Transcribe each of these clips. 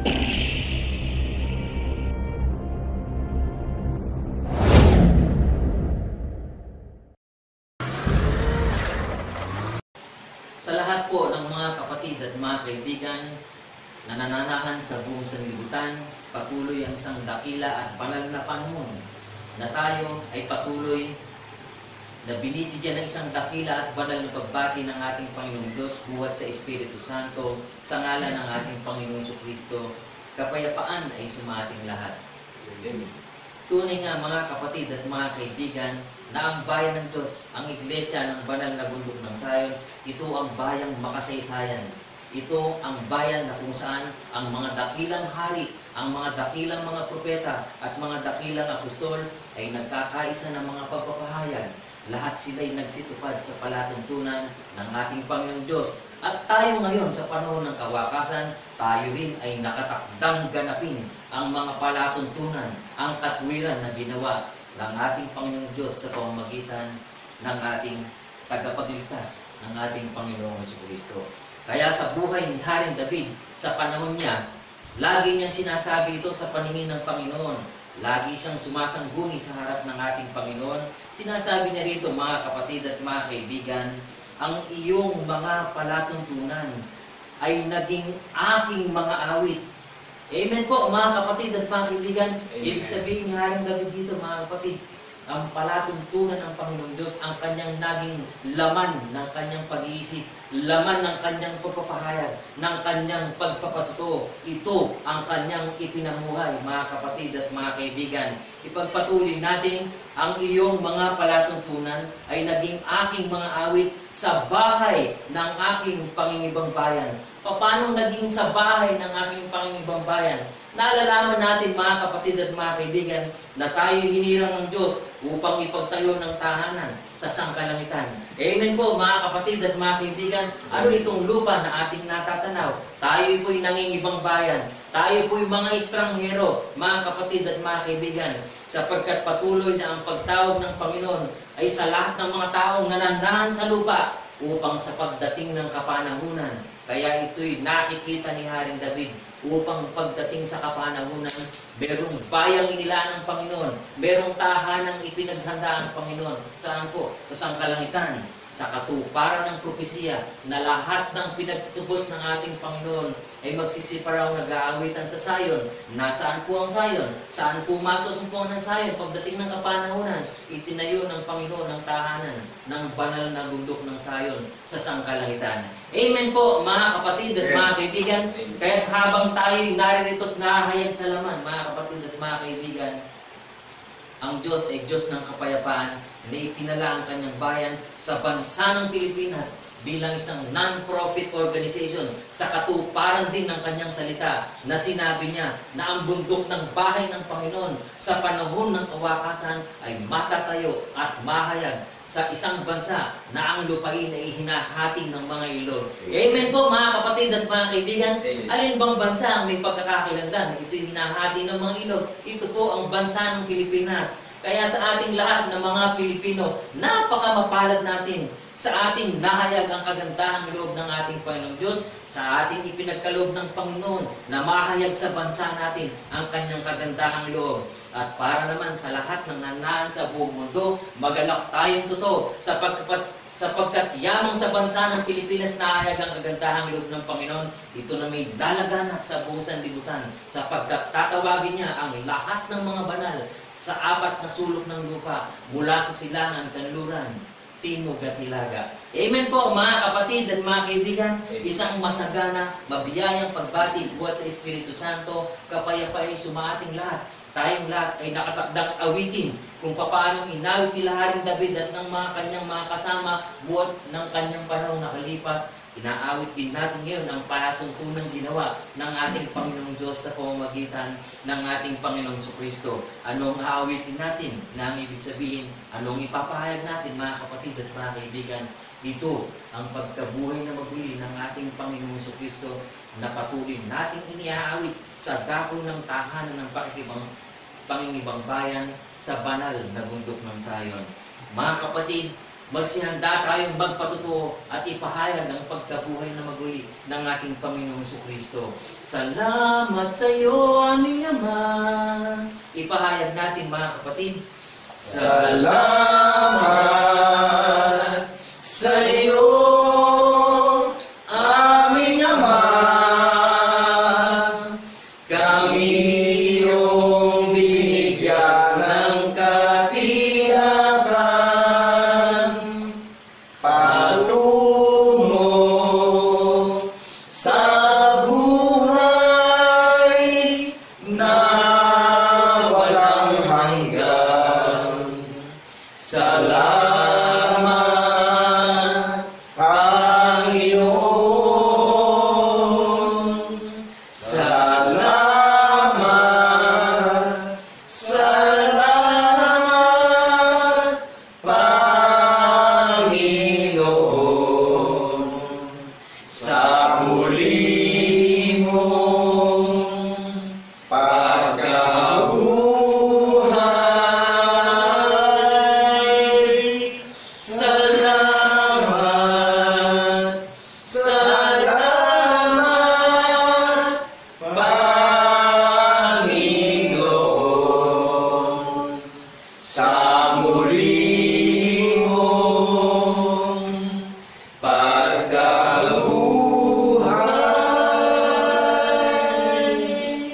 Sa lahat po ng mga kapatid at mga kaibigan na nananahan sa buong sanlibutan, patuloy ang isang dakila at banal na panahon na tayo ay patuloy na binibigyan ng isang dakila at banal na pagbati ng ating Panginoong Diyos buhat sa Espiritu Santo sa ngalan ng ating Panginoong Jesucristo. Kapayapaan ay sumating lahat. Tunay nga mga kapatid at mga kaibigan na ang bayan ng Diyos, ang iglesia ng banal na bundok ng Zion, ito ang bayang makasaysayan. Ito ang bayan na kung saan ang mga dakilang hari, ang mga dakilang mga propeta at mga dakilang apostol ay nagkakaisa ng mga pagpapahayag. Lahat sila'y nagsitupad sa palatuntunan ng ating Panginoong Diyos. At tayo ngayon sa panahon ng kawakasan, tayo rin ay nakatakdang ganapin ang mga palatuntunan, ang katwiran na ginawa ng ating Panginoong Diyos sa pamamagitan ng ating tagapagligtas, ng ating Panginoong Jesucristo. Kaya sa buhay ni Haring David, sa panahon niya, lagi niyang sinasabi ito sa paningin ng Panginoon. Lagi siyang sumasangguni sa harap ng ating Panginoon. Sinasabi niya rito, mga kapatid at mga kaibigan, ang iyong mga palatuntunan ay naging aking mga awit. Amen po, mga kapatid at mga kaibigan. Ibig sabihin ni Haring David dito, mga kapatid, ang palatuntunan ng Panginoong Diyos, ang kanyang naging laman ng kanyang pag-iisip, laman ng kanyang pagpapahayag, ng kanyang pagpapatuto. Ito ang kanyang ipinamuhay, mga kapatid at mga kaibigan. Ipagpatuloy natin, ang iyong mga palatuntunan ay naging aking mga awit sa bahay ng aking pangingibang bayan. Paano naging sa bahay ng aking pangingibang bayan? Naalalaman natin, mga kapatid at mga kaibigan, na tayo hinirang ng Diyos upang ipagtayo ng tahanan sa sangkalangitan. Amen po, mga kapatid at mga kaibigan. Ano itong lupa na ating natatanaw? Tayo po'y nangingibang bayan. Tayo po'y mga estranghero, mga kapatid at mga kaibigan. Sapagkat patuloy na ang pagtawag ng Panginoon ay sa lahat ng mga taong nananahan sa lupa upang sa pagdating ng kapanahunan. Kaya ito'y nakikita ni Haring David upang pagdating sa kapanahunan, merong bayang inilaan ng Panginoon, merong tahanang ipinaghanda ang Panginoon. Saan po? Sa sangkalangitan, sa katuparan ng propesiya na lahat ng pinagtutubos ng ating Panginoon ay magsisiparaw nag-aawitan sa Zion. Nasaan po ang Zion? Saan po masusumpungan ng Zion? Pagdating ng kapanahunan, itinayo ng Panginoon ang tahanan ng banal na bundok ng Zion sa sangkalangitan. Amen po, mga kapatid at mga kaibigan. Kaya habang tayo'y naririto at nahahayag sa laman, mga kapatid at mga kaibigan, ang Diyos ay Diyos ng kapayapaan na itinala ang kanyang bayan sa bansa ng Pilipinas bilang isang non-profit organization sa katuparan din ng kanyang salita na sinabi niya na ang bundok ng bahay ng Panginoon sa panahon ng kawakasan ay matatayo at mahayag sa isang bansa na ang lupain ay hinahati ng mga ilog. Amen po, mga kapatid at mga kaibigan. Alin bang bansa ang may pagkakakilanlan? Ito'y hinahati ng mga ilog. Ito po ang bansa ng Pilipinas. Kaya sa ating lahat ng mga Pilipino, napakamapalad natin sa ating nahayag ang kagandahang loob ng ating Panginoong Diyos, sa ating ipinagkaloob ng Panginoon na mahayag sa bansa natin ang kanyang kagandahang loob. At para naman sa lahat ng nanaan sa buong mundo, magalak tayong totoo sapagkat yamang sa bansa ng Pilipinas nahayag ang kagandahang loob ng Panginoon, ito na may dalaganap sa buong sanlibutan sapagkat tatawagin niya ang lahat ng mga banal sa apat na sulok ng lupa mula sa silangan, kanluran, timog at hilaga. Amen po, mga kapatid at mga kaibigan. Isang masagana, mabiyayang pagbati buhat sa Espiritu Santo, kapayapaan sumaating lahat. Tayong lahat ay nakatakdang awitin kung paano inawit nila Haring David at ng mga kanyang mga kasama buhat ng kanyang panahong nakalipas. Inaawit din natin ngayon ang palatuntunan ginawa ng ating Panginoong Diyos sa pamamagitan ng ating Panginoong Jesucristo. Anong aawitin natin? Na ang ibig sabihin, anong ipapahayag natin, mga kapatid at mga kaibigan? Ito ang pagkabuhay na maguli ng ating Panginoong Jesucristo na patuloy nating iniaawit sa dako ng tahanan ng pangingibang bayan sa banal na bundok ng Zion. Mga kapatid, Magsihanda tayong magpatutuo at ipahayag ang pagkabuhay na maguli ng ating Panginoong Kristo. Salamat sa iyo, aming Ama. Ipahayag natin, mga kapatid. Salamat sa iyo, aming Ama. Kami iyong binigyan ng katiyakan patungo sa buhay na walang hanggan. Salamat, Panginoon. Salamat, salamat, Panginoon, sa muli mong pagkabuhay. Salamat, salamat, Panginoon, sa muli mong pagkabuhay.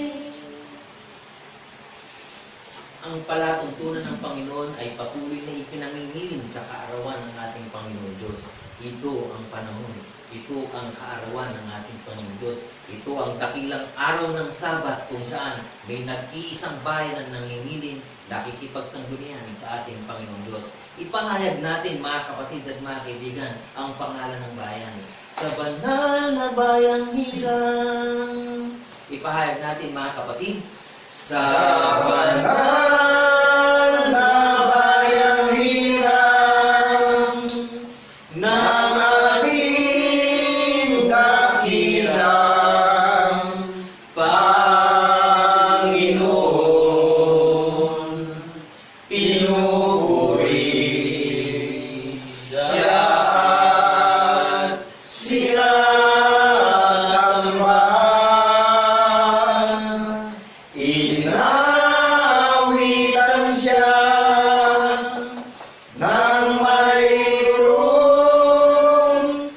Ang palatuntunan ng Panginoon ay patuloy na ipinangingiling sa kaarawan ng ating Panginoon Diyos. Ito ang panahon. Ito ang kaarawan ng ating Panginoon Diyos. Ito ang dakilang araw ng Sabat kung saan may nag-iisang bayan ang nangingiling, nakikipagsanggunian sa ating Panginoon Diyos. Ipahayag natin, mga kapatid at mga kaibigan, ang pangalan ng bayan. Sa banal na bayang hirang. Ipahayag natin, mga kapatid, Sa banal na bayang hirang ng ating dakilang Panginoon, pinupuri siya at sinasamba. Inawitan siya ng mayroong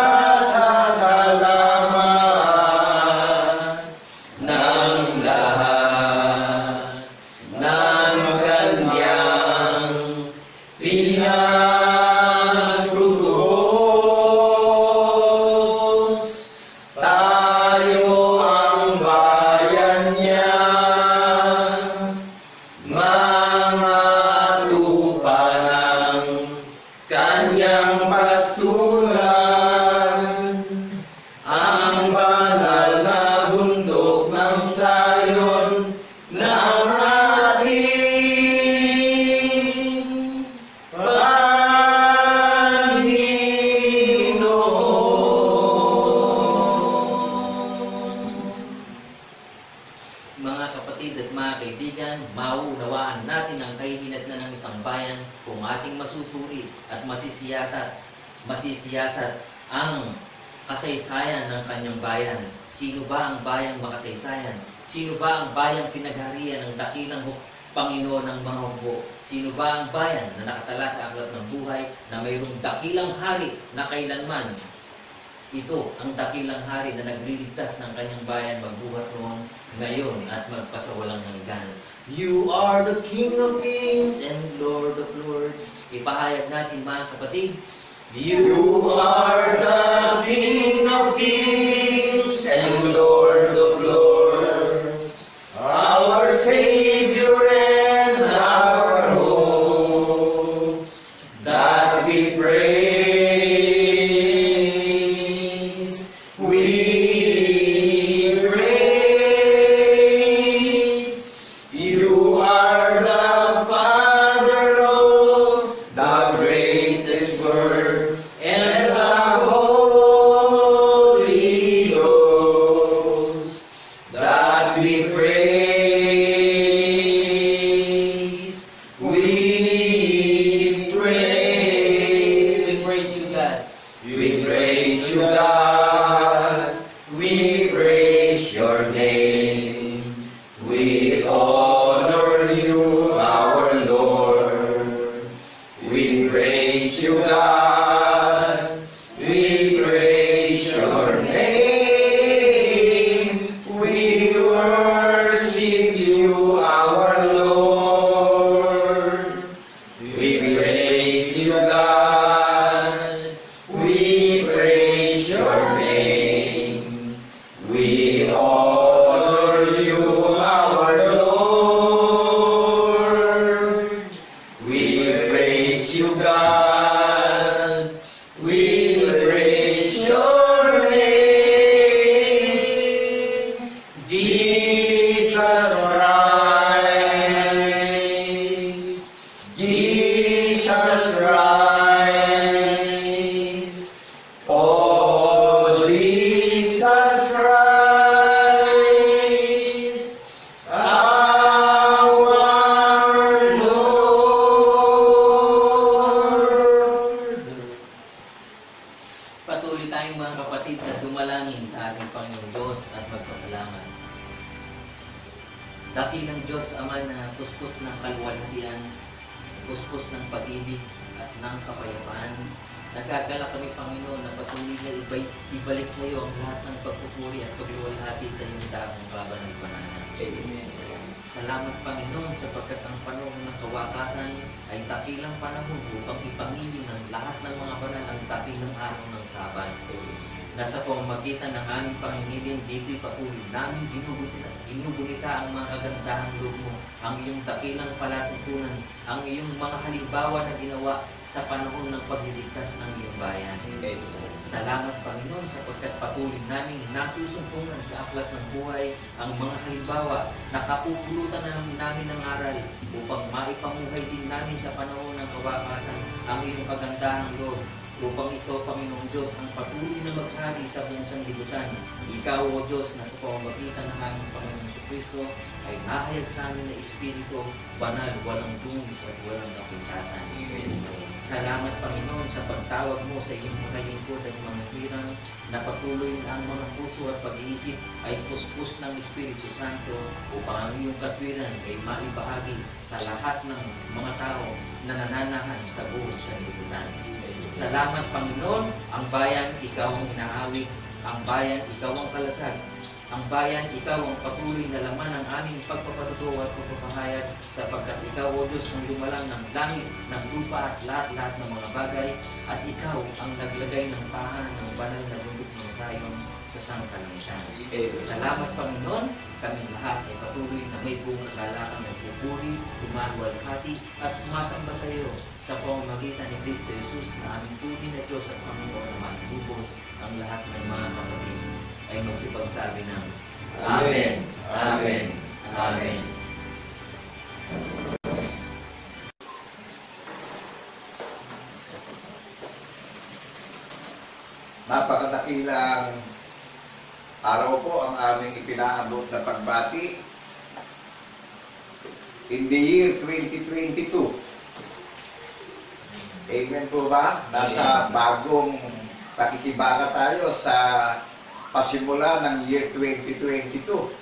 pasasalamat ng lahat ng kanyang pinagtutuos. Tayo ang bayan niya, mga lupa ng kanyang pastulan, ang banal na bundok ng Sayon ng ating Panginoon. Mga kapatid at mga kaibigan, mauunawaan natin ang kahihinatnan ng isang bayan kung ating masusuri at masisiyasat ang kasaysayan ng kanyang bayan. Sino ba ang bayang makasaysayan? Sino ba ang bayang pinagharian ng dakilang Panginoon ng mga hukbo? Sino ba ang bayan na nakatala sa aklat ng buhay na mayroong dakilang hari na kailanman? Ito ang dakilang hari na nagliligtas ng kanyang bayan magbuhat noon, ngayon at magpasawalang hanggan. You are the King of Kings and Lord of Lords. Ipahayag natin, mga kapatid. You are the King of Kings and Lord of Lords, our Savior and our hope, that we praise. We praise. You are the Father of the greatest word and the Holy Ghost. you, God. We praise your name. We honor you, our Lord. We praise you, God. We praise your name. We worship you, our Lord. We praise you, God. We praise your name. We honor you, our Lord. We praise you, God. We praise your name. Jesus Christ. Jesus Christ. Oh, Jesus Christ, our Lord. Patuloy tayong mga kapatid na dumalangin sa ating Panginoong Diyos at magpasalamat. Dakilang Diyos Ama na puspos ng kaluwalhatian, puspos ng pag-ibig at ng kapayapaan, nagkakala kami, Panginoon, na patuloy na ibalik sa iyo ang lahat ng pagpupuri at pagluwalhati sa iyong daang kabanal-banalan. Amen. Salamat, Panginoon, sapagkat ang panahon ng kawakasan ay dakilang panahon upang ipamili ng lahat ng mga banal ang dakilang araw ng Sabat. Nasa pamamagitan ng aming pangingilin, dito'y patuloy namin ginugunita ang mga kagandahang loob mo, ang iyong dakilang palatuntunan, ang iyong mga halimbawa na ginawa sa panahon ng pagliligtas ng iyong bayan. Salamat, Panginoon, sapagkat patuloy namin nasusumpungan sa aklat ng buhay ang mga halimbawa na kapupulutan namin ng aral upang maipamuhay din namin sa panahon ng kawakasan ang iyong kagandahang loob, upang ito, Panginoong Diyos, ang patuloy na maghari sa buong sanlibutan. Ikaw, O Diyos, na sa pamamagitan ng aming Panginoong Kristo ay nahayag sa amin na Espiritu, banal, walang dungis at walang kapintasan. Salamat, Panginoon, sa pagtawag mo sa iyong mga lingkod at mga hirang na patuloy na ang mga puso at pag-iisip ay puspos ng Espiritu Santo upang ang iyong katwiran ay maibahagi sa lahat ng mga tao na nananahan sa buong sanlibutan. Salamat, Panginoon, ang bayan, ikaw ang inaawit, ang bayan, ikaw ang kalasag, ang bayan, ikaw ang patuloy na laman ng aming pagpapatutuwa at pagpapahayag, sapagkat ikaw, O Diyos, ang lumalang ng langit, ng lupa at lahat-lahat ng mga bagay, at ikaw ang naglagay ng tahanan ng banal na bundok ng Sayon sa sangkalangitan. Salamat, Panginoon, kami lahat ay patuloy na may buong kagalakang nagpupuri, tumaluwalhati at sumasamba sa iyo sa pamamagitan ni Kristo Jesus na aming tunay na Diyos at Panginoon na maglubos ang lahat ng mga kapatid ay magsipagsabi ng Amen, Amen, Amen. Napakadakilang araw po ang aming ipinaabot na pagbati in the year 2022. Amen po ba? Nasa bagong pakikibaka tayo sa pasimula ng year 2022.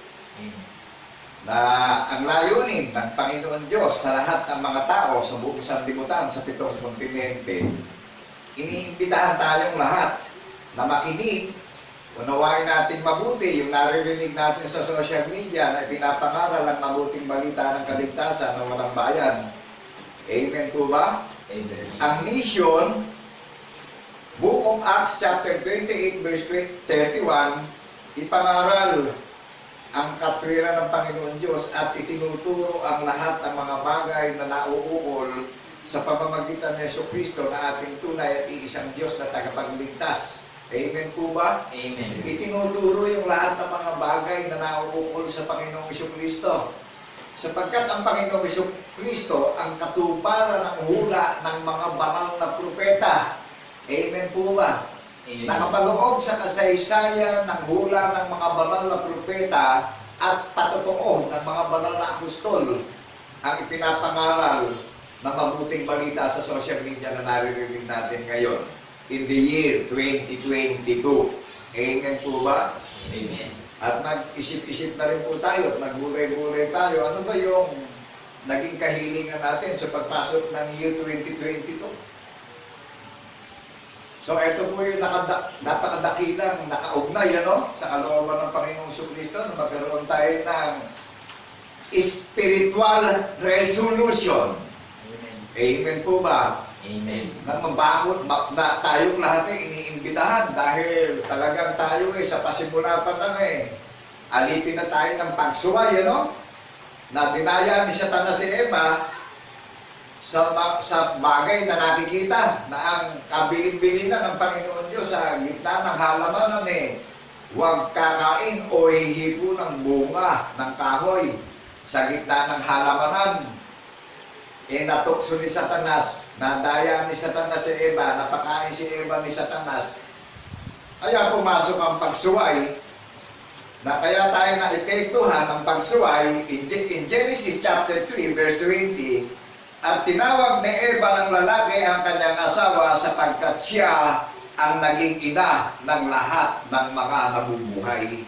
Na ang layunin ng Panginoon Diyos sa lahat ng mga tao sa buong sanlibutan, sa 7 kontinente, iniimbitahan tayong lahat na makinig, unawain natin mabuti yung naririnig natin sa social media na pinapangaral ang mabuting balita ng kaligtasan ng walang bayan. Amen po ba? Amen. Ang mission, Book of Acts chapter 28 verse 31, ipangaral ang katwiran ng Panginoon Diyos at itinuturo ang lahat ng mga bagay na nauukol sa pamamagitan ni Jesucristo na ating tunay at iisang Diyos na tagapagligtas. Amen po ba? Amen. Itinuturo yung lahat ng mga bagay na nauukol sa Panginoong Jesucristo. Sapagkat ang Panginoong Jesucristo ang katuparan ng hula ng mga banal na propeta. Amen po ba? Amen. Nakapaloob sa kasaysayan ng hula ng mga banal na propeta at patotoo ng mga banal na apostol ang ipinapangaral na mabuting balita sa social media na naririnig natin ngayon. in the year 2022. Amen po ba? Amen. At nag-isip-isip na rin po tayo at nagbulay-bulay tayo. Ano ba yung naging kahilingan natin sa pagpasok ng year 2022? So ito po yung napakadakilang nakaugnay sa kalooban ng Panginoong Jesucristo na magkaroon tayo ng spiritual resolution. Amen. Amen po ba? Amen. Na mabakot na tayong lahat ay iniimbitahan dahil talagang tayo sa pasimula pa lang alipin na tayo ng pagsuway, na dinaya ni Satanas si Eva sa bagay na nakikita na ang kabilin-bilinan ng Panginoon Diyos sa gitna ng halamanan huwag kakain o hihipo ng bunga ng kahoy sa gitna ng halamanan. Natukso ni Satanas, nadaya ni Satanas si Eva, napakain si Eva ni Satanas. Kaya pumasok ang pagsuway, na kaya tayo na-epektuhan ng pagsuway in Genesis chapter 3 verse 20. At tinawag ni Eva ng lalaki ang kanyang asawa sapagkat siya ang naging ina ng lahat ng mga nabubuhay.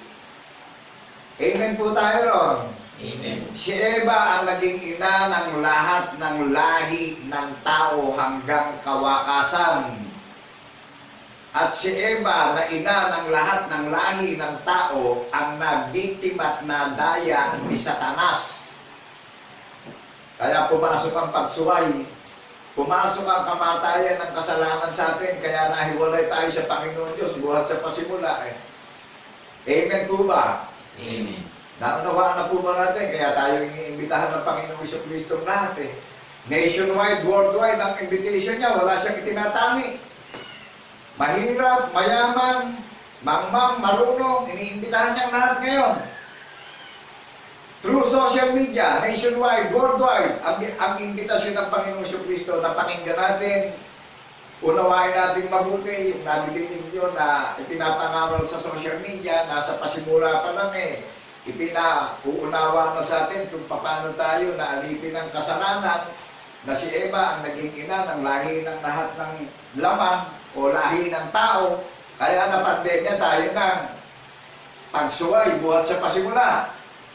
Amen po tayo ron. Amen. Si Eva ang naging ina ng lahat ng lahi ng tao hanggang kawakasan. At si Eva na ina ng lahat ng lahi ng tao ang nabiktima at nadaya ni Satanas. Kaya pumasok ang pagsuway, pumasok ang kamatayan ng kasalanan sa atin, kaya nahiwalay tayo sa Panginoon Diyos buhat sa pasimula. Amen po ba? Amen. Naunawaan na po ba natin? Kaya tayo iniimbitahan ng Panginoong Jesucristo lahat Nationwide, worldwide, ang invitation niya, wala siyang itinatangi. Mahirap, mayaman, mangmang, marunong, iniimbitahan niya lahat ngayon. Through social media, nationwide, worldwide, ang imbitasyon ng Panginoong Jesucristo na pakinggan natin, unawain natin mabuti, yung nabilinig nyo na ipinapangaral sa social media, nasa pasimula pa lang ipinauunawa na sa atin kung paano tayo naalipin ng kasalanan na si Eva ang naging ina ng lahi ng lahat ng laman o lahi ng tao, kaya napandemya tayo ng pagsuway buhat sa pasimula.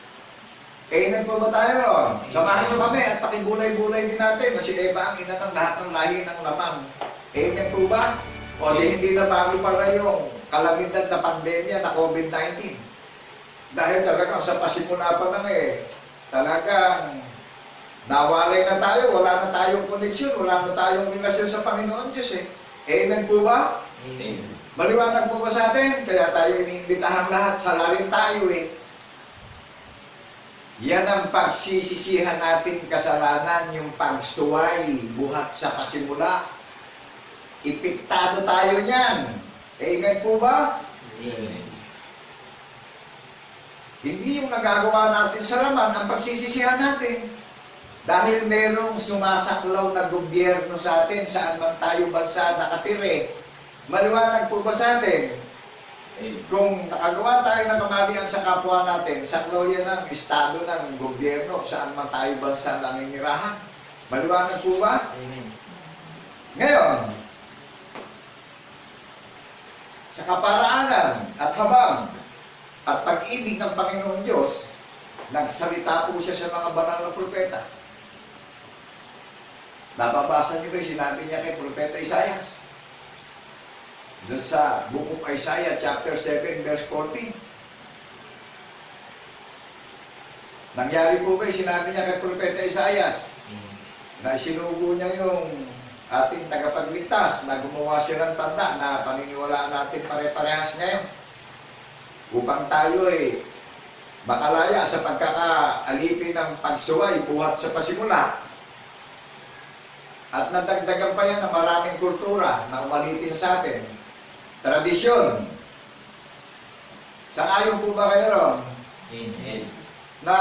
Amen po ba tayo ron? Samahan nyo kami at pakibulay-bulay din natin na si Eva ang ina ng lahat ng lahi ng laman. Amen po ba? O di hindi na bago pala yung kalamidad na pandemya na COVID-19. Dahil talagang sa pasimula pa lang talagang nawalay na tayo, wala na tayong koneksyon, wala na tayong relasyon sa Panginoon Diyos Amen po ba? Amen. Maliwanag po ba sa atin? Kaya tayo iniimbitahan lahat, salarin tayo Yan ang pagsisisihan natin kasalanan, yung pagsuway, buhat sa pasimula. Ipiktado tayo niyan. Amen po ba? Amen. Hindi yung nagagawa natin sa laman ang pagsisisihan natin. Dahil merong sumasaklaw na gobyerno sa atin, saan man tayo bansa nakatire. Maliwanag po ba sa atin? Kung nakagawa tayo ng kamalian sa kapwa natin, saklaw yan ang estado ng gobyerno, saan man tayo bansa naninirahan. Maliwanag po ba? Amen. Ngayon, sa kaparaanan at habang at pag-ibig ng Panginoon Diyos, nagsalita po siya sa mga banal na propeta. Nababasa niyo ba sinabi niya kay Propeta Isaias? Doon sa Book of Isaiah, chapter 7, verse 14. Nangyari po ba sinabi niya kay Propeta Isaias? Na sinugo niya yung ating tagapagligtas na gumawa siya ng tanda na paniniwalaan natin pare-parehas ngayon. Upang tayo makalaya sa pagkakaalipin ng pagsuway buhat sa pasimula. At nadagdagan pa yan ng maraming kultura na umalipin sa atin. Tradisyon. Sang-ayon po ba kayo ron? Amen. Na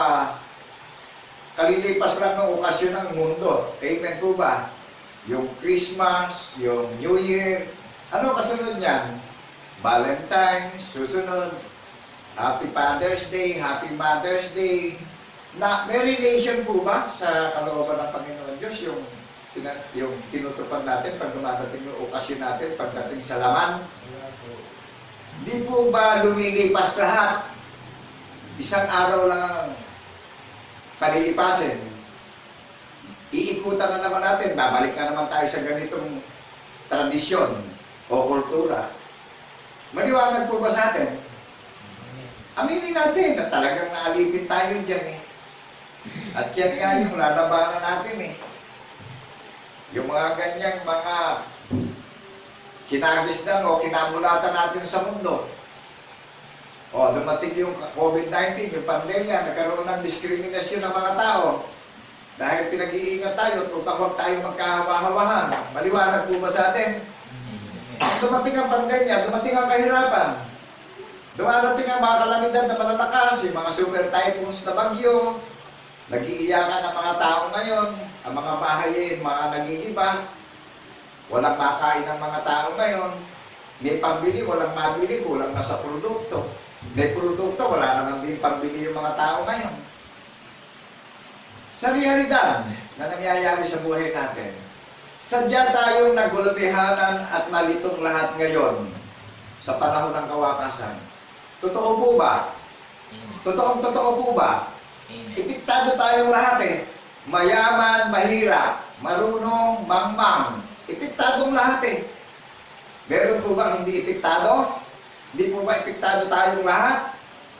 kalilipas lang ng okasyon ng mundo. Amen po ba? Yung Christmas, yung New Year. Ano kasunod niyan? Valentine's, susunod. Happy Father's Day, Happy Mother's Day. Na, may relation po ba sa kalooban ng Panginoon Diyos yung yung tinutupad natin pag dumadating yung okasyon natin, pagdating sa laman? Di po ba lumilipas lahat? Isang araw lang ang palilipasin. Iikutan na naman natin, babalik na naman tayo sa ganitong tradisyon o kultura. Maliwanag po ba sa atin? Aminin natin na talagang naalipin tayo dyan eh. At yan nga yung lalabanan natin eh. Yung mga ganyang mga kinagisdan o kinamulatan natin sa mundo. O, dumating yung COVID-19, yung pandemya, nagkaroon ng diskriminasyon ng mga tao. Dahil pinag-iingat tayo, huwag tayo magkahawa-hawahan. Maliwanag po ba sa atin? Dumating ang pandemya, dumating ang kahirapan. Dumarating ang mga kalamidad na malalakas, yung mga super typhoons na bagyo. Nag-iiyakan ang mga tao ngayon, ang mga bahayin, mga nagigiba. Walang makain ng mga tao ngayon. May pambili, walang mabili, kulang na sa produkto. May produkto, wala naman din pambili yung mga tao ngayon. Sa realidad na nangyayari sa buhay natin, sadya tayong nagulutihanan at nalitong lahat ngayon sa panahon ng kawakasan. Totoo po ba? Totoo po ba? Ipiktado tayong lahat eh. Mayaman, mahirap, marunong, mangmang. Ipiktadong lahat eh. Meron po ba hindi ipiktado? Hindi po ba ipiktado tayong lahat?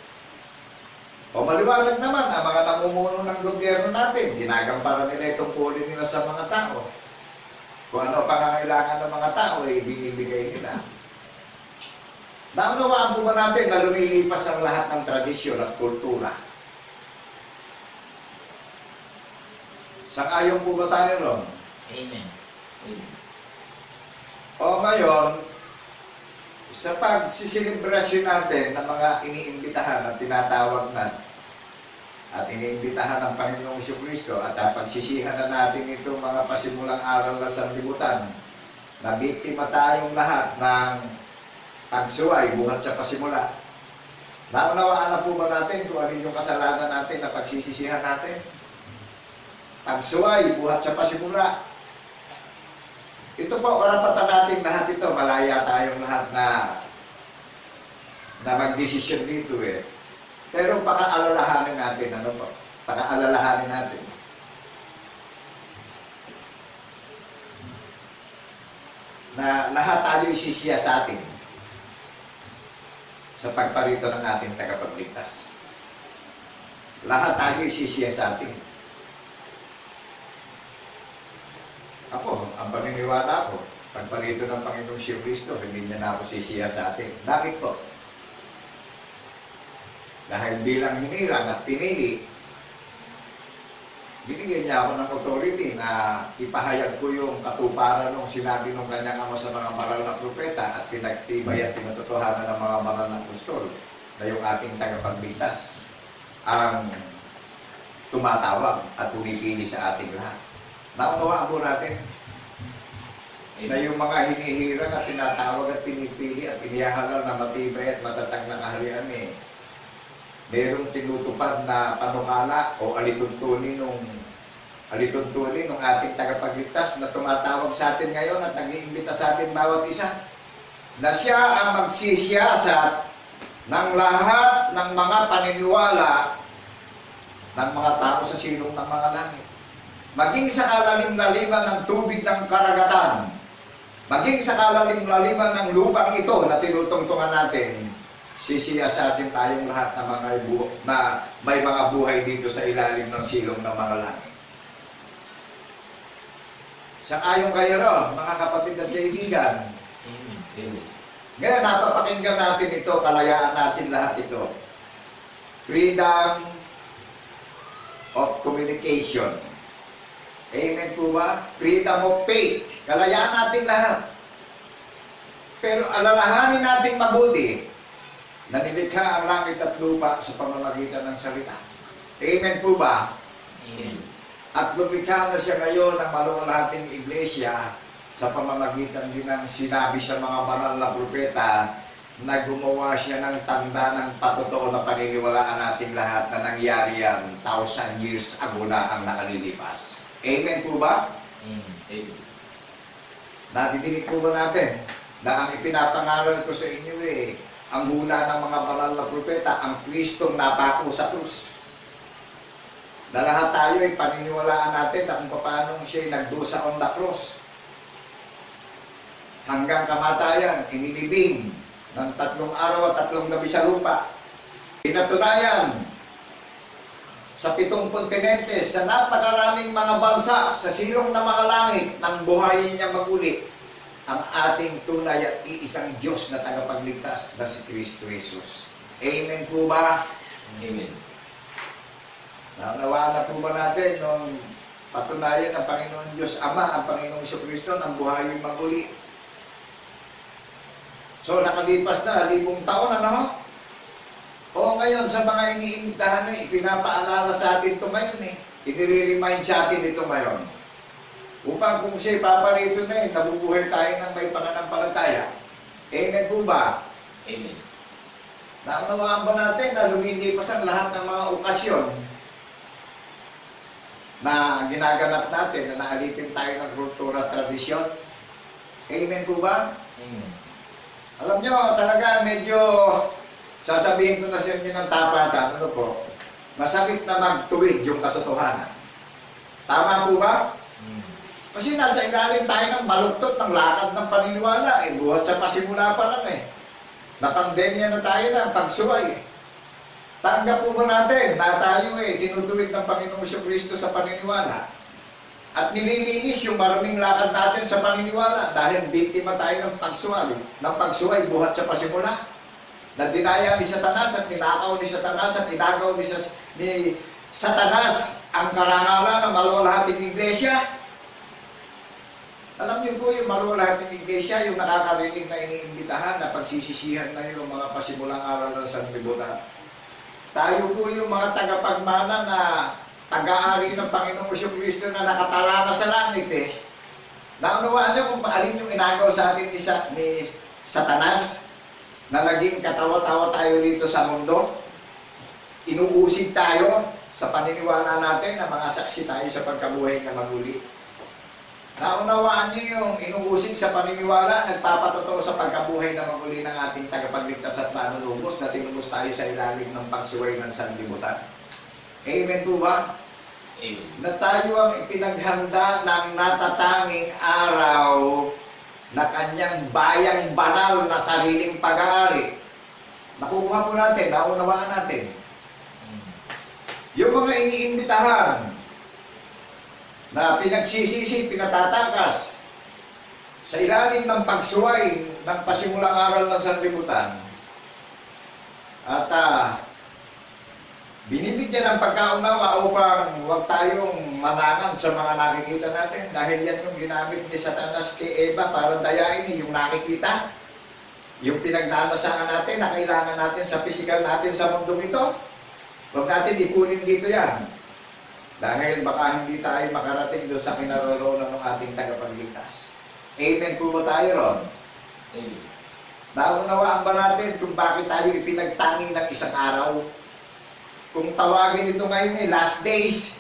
O maliwanag naman, ang mga namumuno ng gobyerno natin, ginagamparan nila itong tungkulin nila sa mga tao. Kung ano pangangailangan ng mga tao, eh, binibigay nila. Naunawaan po ba natin na lumilipas ang lahat ng tradisyon at kultura? Sang-ayon po ba tayo ron? Amen. O ngayon, sa pagsiselebrasyon natin ng mga iniimbitahan at tinatawag na at iniimbitahan ng Panginoong Jesucristo at pagsisihan na natin itong mga pasimulang aral na sanlibutan na biktima tayong lahat ng pagsuway buhat sa pasimula. Naunawaan na po ba natin kung ano yung kasalanan natin na pagsisisihan natin? Pagsuway buhat sa pasimula. Ito po, karapatan natin lahat ito. Malaya tayong lahat na magdesisyon dito eh. Pero pakaalalahanin natin, ano po? Pakaalalahanin natin. Na lahat tayo isisiya sa atin sa pagparito ng ating tagapagligtas. Lahat tayo isisiya sa atin. Ako, ang paniniwala ko, pagparito ng Panginoong Jesucristo, hindi niya na ako sisiya sa atin. Bakit po? Dahil bilang hinirang at pinili, binigyan niya ako ng authority na ipahayag ko yung katuparan ng sinabi ng kanyang ama sa mga banal na propeta at pinagtibay at pinatotohanan ng mga banal na apostol na yung ating tagapagligtas ang tumatawag at pumipili sa ating lahat. Naunawaan po natin na yung mga hinihirang at tinatawag at pinipili at inihahalal na matibay at matatag na kaharian eh, merong tinutupad na panukala o alituntunin ng ating tagapagligtas na tumatawag sa atin ngayon at nag-iimbita sa atin bawat isa na siya ang magsisiyasat ng lahat ng mga paniniwala ng mga tao sa silong ng mga langit. Maging sa kalalim-laliman ng tubig ng karagatan, maging sa kalalim-laliman ng lupang ito na tinutungtungan natin, sisiyasatin tayong lahat na may mga buhay dito sa ilalim ng silong ng mga langit. Sang-ayon kayo ron, mga kapatid at kaibigan. Ngayon, napapakinggan natin ito, kalayaan natin lahat ito. Freedom of communication. Amen po ba? Freedom of faith. Kalayaan natin lahat. Pero alalahanin natin mabuti na nilikha ang langit at lupa sa pamamagitan ng salita. Amen po ba? Amen. At lumikha na siya ngayon ng malulahating iglesia sa pamamagitan din ng sinabi sa mga banal na propeta na gumawa siya ng tanda ng patotoo na paniniwalaan nating lahat na nangyari yan 1,000 years ago na ang nakalilipas. Amen po ba? Amen. Amen. Nadidinig po ba natin na ang ipinapangaral ko sa inyo ang hula ng mga banal na propeta, ang Kristong napako sa krus. Na lahat tayo ay paniniwalaan natin na kung paano siya nagdusa on the cross. Hanggang kamatayan, inilibing ng 3 araw at 3 gabi sa lupa. Pinatunayan sa 7 kontinente, sa napakaraming mga bansa, sa silong na mga langit, nang buhayin niya maguli ang ating tunay at iisang Diyos na tagapagligtas na si Kristo Jesus. Amen po ba? Amen. Naunawaan na po ba natin nung patunayan ng Panginoon Diyos Ama, ang Panginoong Kristo nang buhayin maguli? So nakalipas na 1,000 taon, ano? O ngayon sa mga iniimbitahan ipinapaalala sa atin ito ngayon Inire-remind sa atin ito ngayon. Upang kung siya paparito na nabubuhay tayo ng may pananampalataya. Amen po ba? Amen. Naunawaan ba natin na lumilipas ang lahat ng mga okasyon na ginaganap natin na naalipin tayo ng kultura at tradisyon? Amen po ba? Amen. Alam nyo, talaga medyo sasabihin ko na sa inyo ng tapatan, ano po, masakit na magtuwid yung katotohanan. Tama po ba? Kasi nasa ilalim tayo ng baluktot ng lakad ng paniniwala. Buhat sa pasimula pa lang Napandemya na tayo ng pagsuway. Tanggap po ba natin na tayo tinutuwid ng Panginoong Kristo sa paniniwala? At nililinis yung maraming lakad natin sa paniniwala dahil biktima tayo ng pagsuway buhat sa pasimula. Na dinaya ni Satanas at ninakaw ni Satanas at inagaw ni Satanas ang karangalan ng maluwalhating iglesia. Alam niyo po yung maluwalhating iglesia, yung nakakarinig na iniimbitahan na pagsisisihan na yung mga pasimulang aral ng sanlibutan. Tayo po yung mga tagapagmana na taga-ari ng Panginoong Kristo na nakatala na sa langit Naunawaan niyo kung alin yung inagaw sa atin ni Satanas? Na naging katawa-tawa tayo dito sa mundo, inuusig tayo sa paniniwala natin na mga saksi tayo sa pagkabuhay na maguli. Naunawaan niyo yung inuusig sa paniniwala, nagpapatotoo sa pagkabuhay na maguli ng ating tagapagligtas at manunubos na tinubos tayo sa ilalim ng pagsuway ng sanlibutan. Amen po ba? Amen. Na tayo ang ipinaghanda ng natatanging araw na kanyang bayang banal na sariling pag-aari. Nakukuha po natin, naunawaan natin. Yung mga iniimbitahan na pinagsisisi, pinatatakas sa ilalim ng pagsuway ng pasimulang aral ng sanlibutan at binibigyan ng pagkaunawa upang huwag tayong manangan sa mga nakikita natin dahil yan yung ginamit ni Satanas kay Eva para dayain yung nakikita. Yung pinagnanasahan natin na kailangan natin sa physical natin sa mundong ito. Huwag natin ipunin dito yan. Dahil baka hindi tayo makarating doon sa kinaroroonan ng ating tagapagligtas. Amen po ba tayo ron? Amen. Naunawaan ba natin kung bakit tayo ipinagtangi ng isang araw? Kung tawagin ito ngayon last days,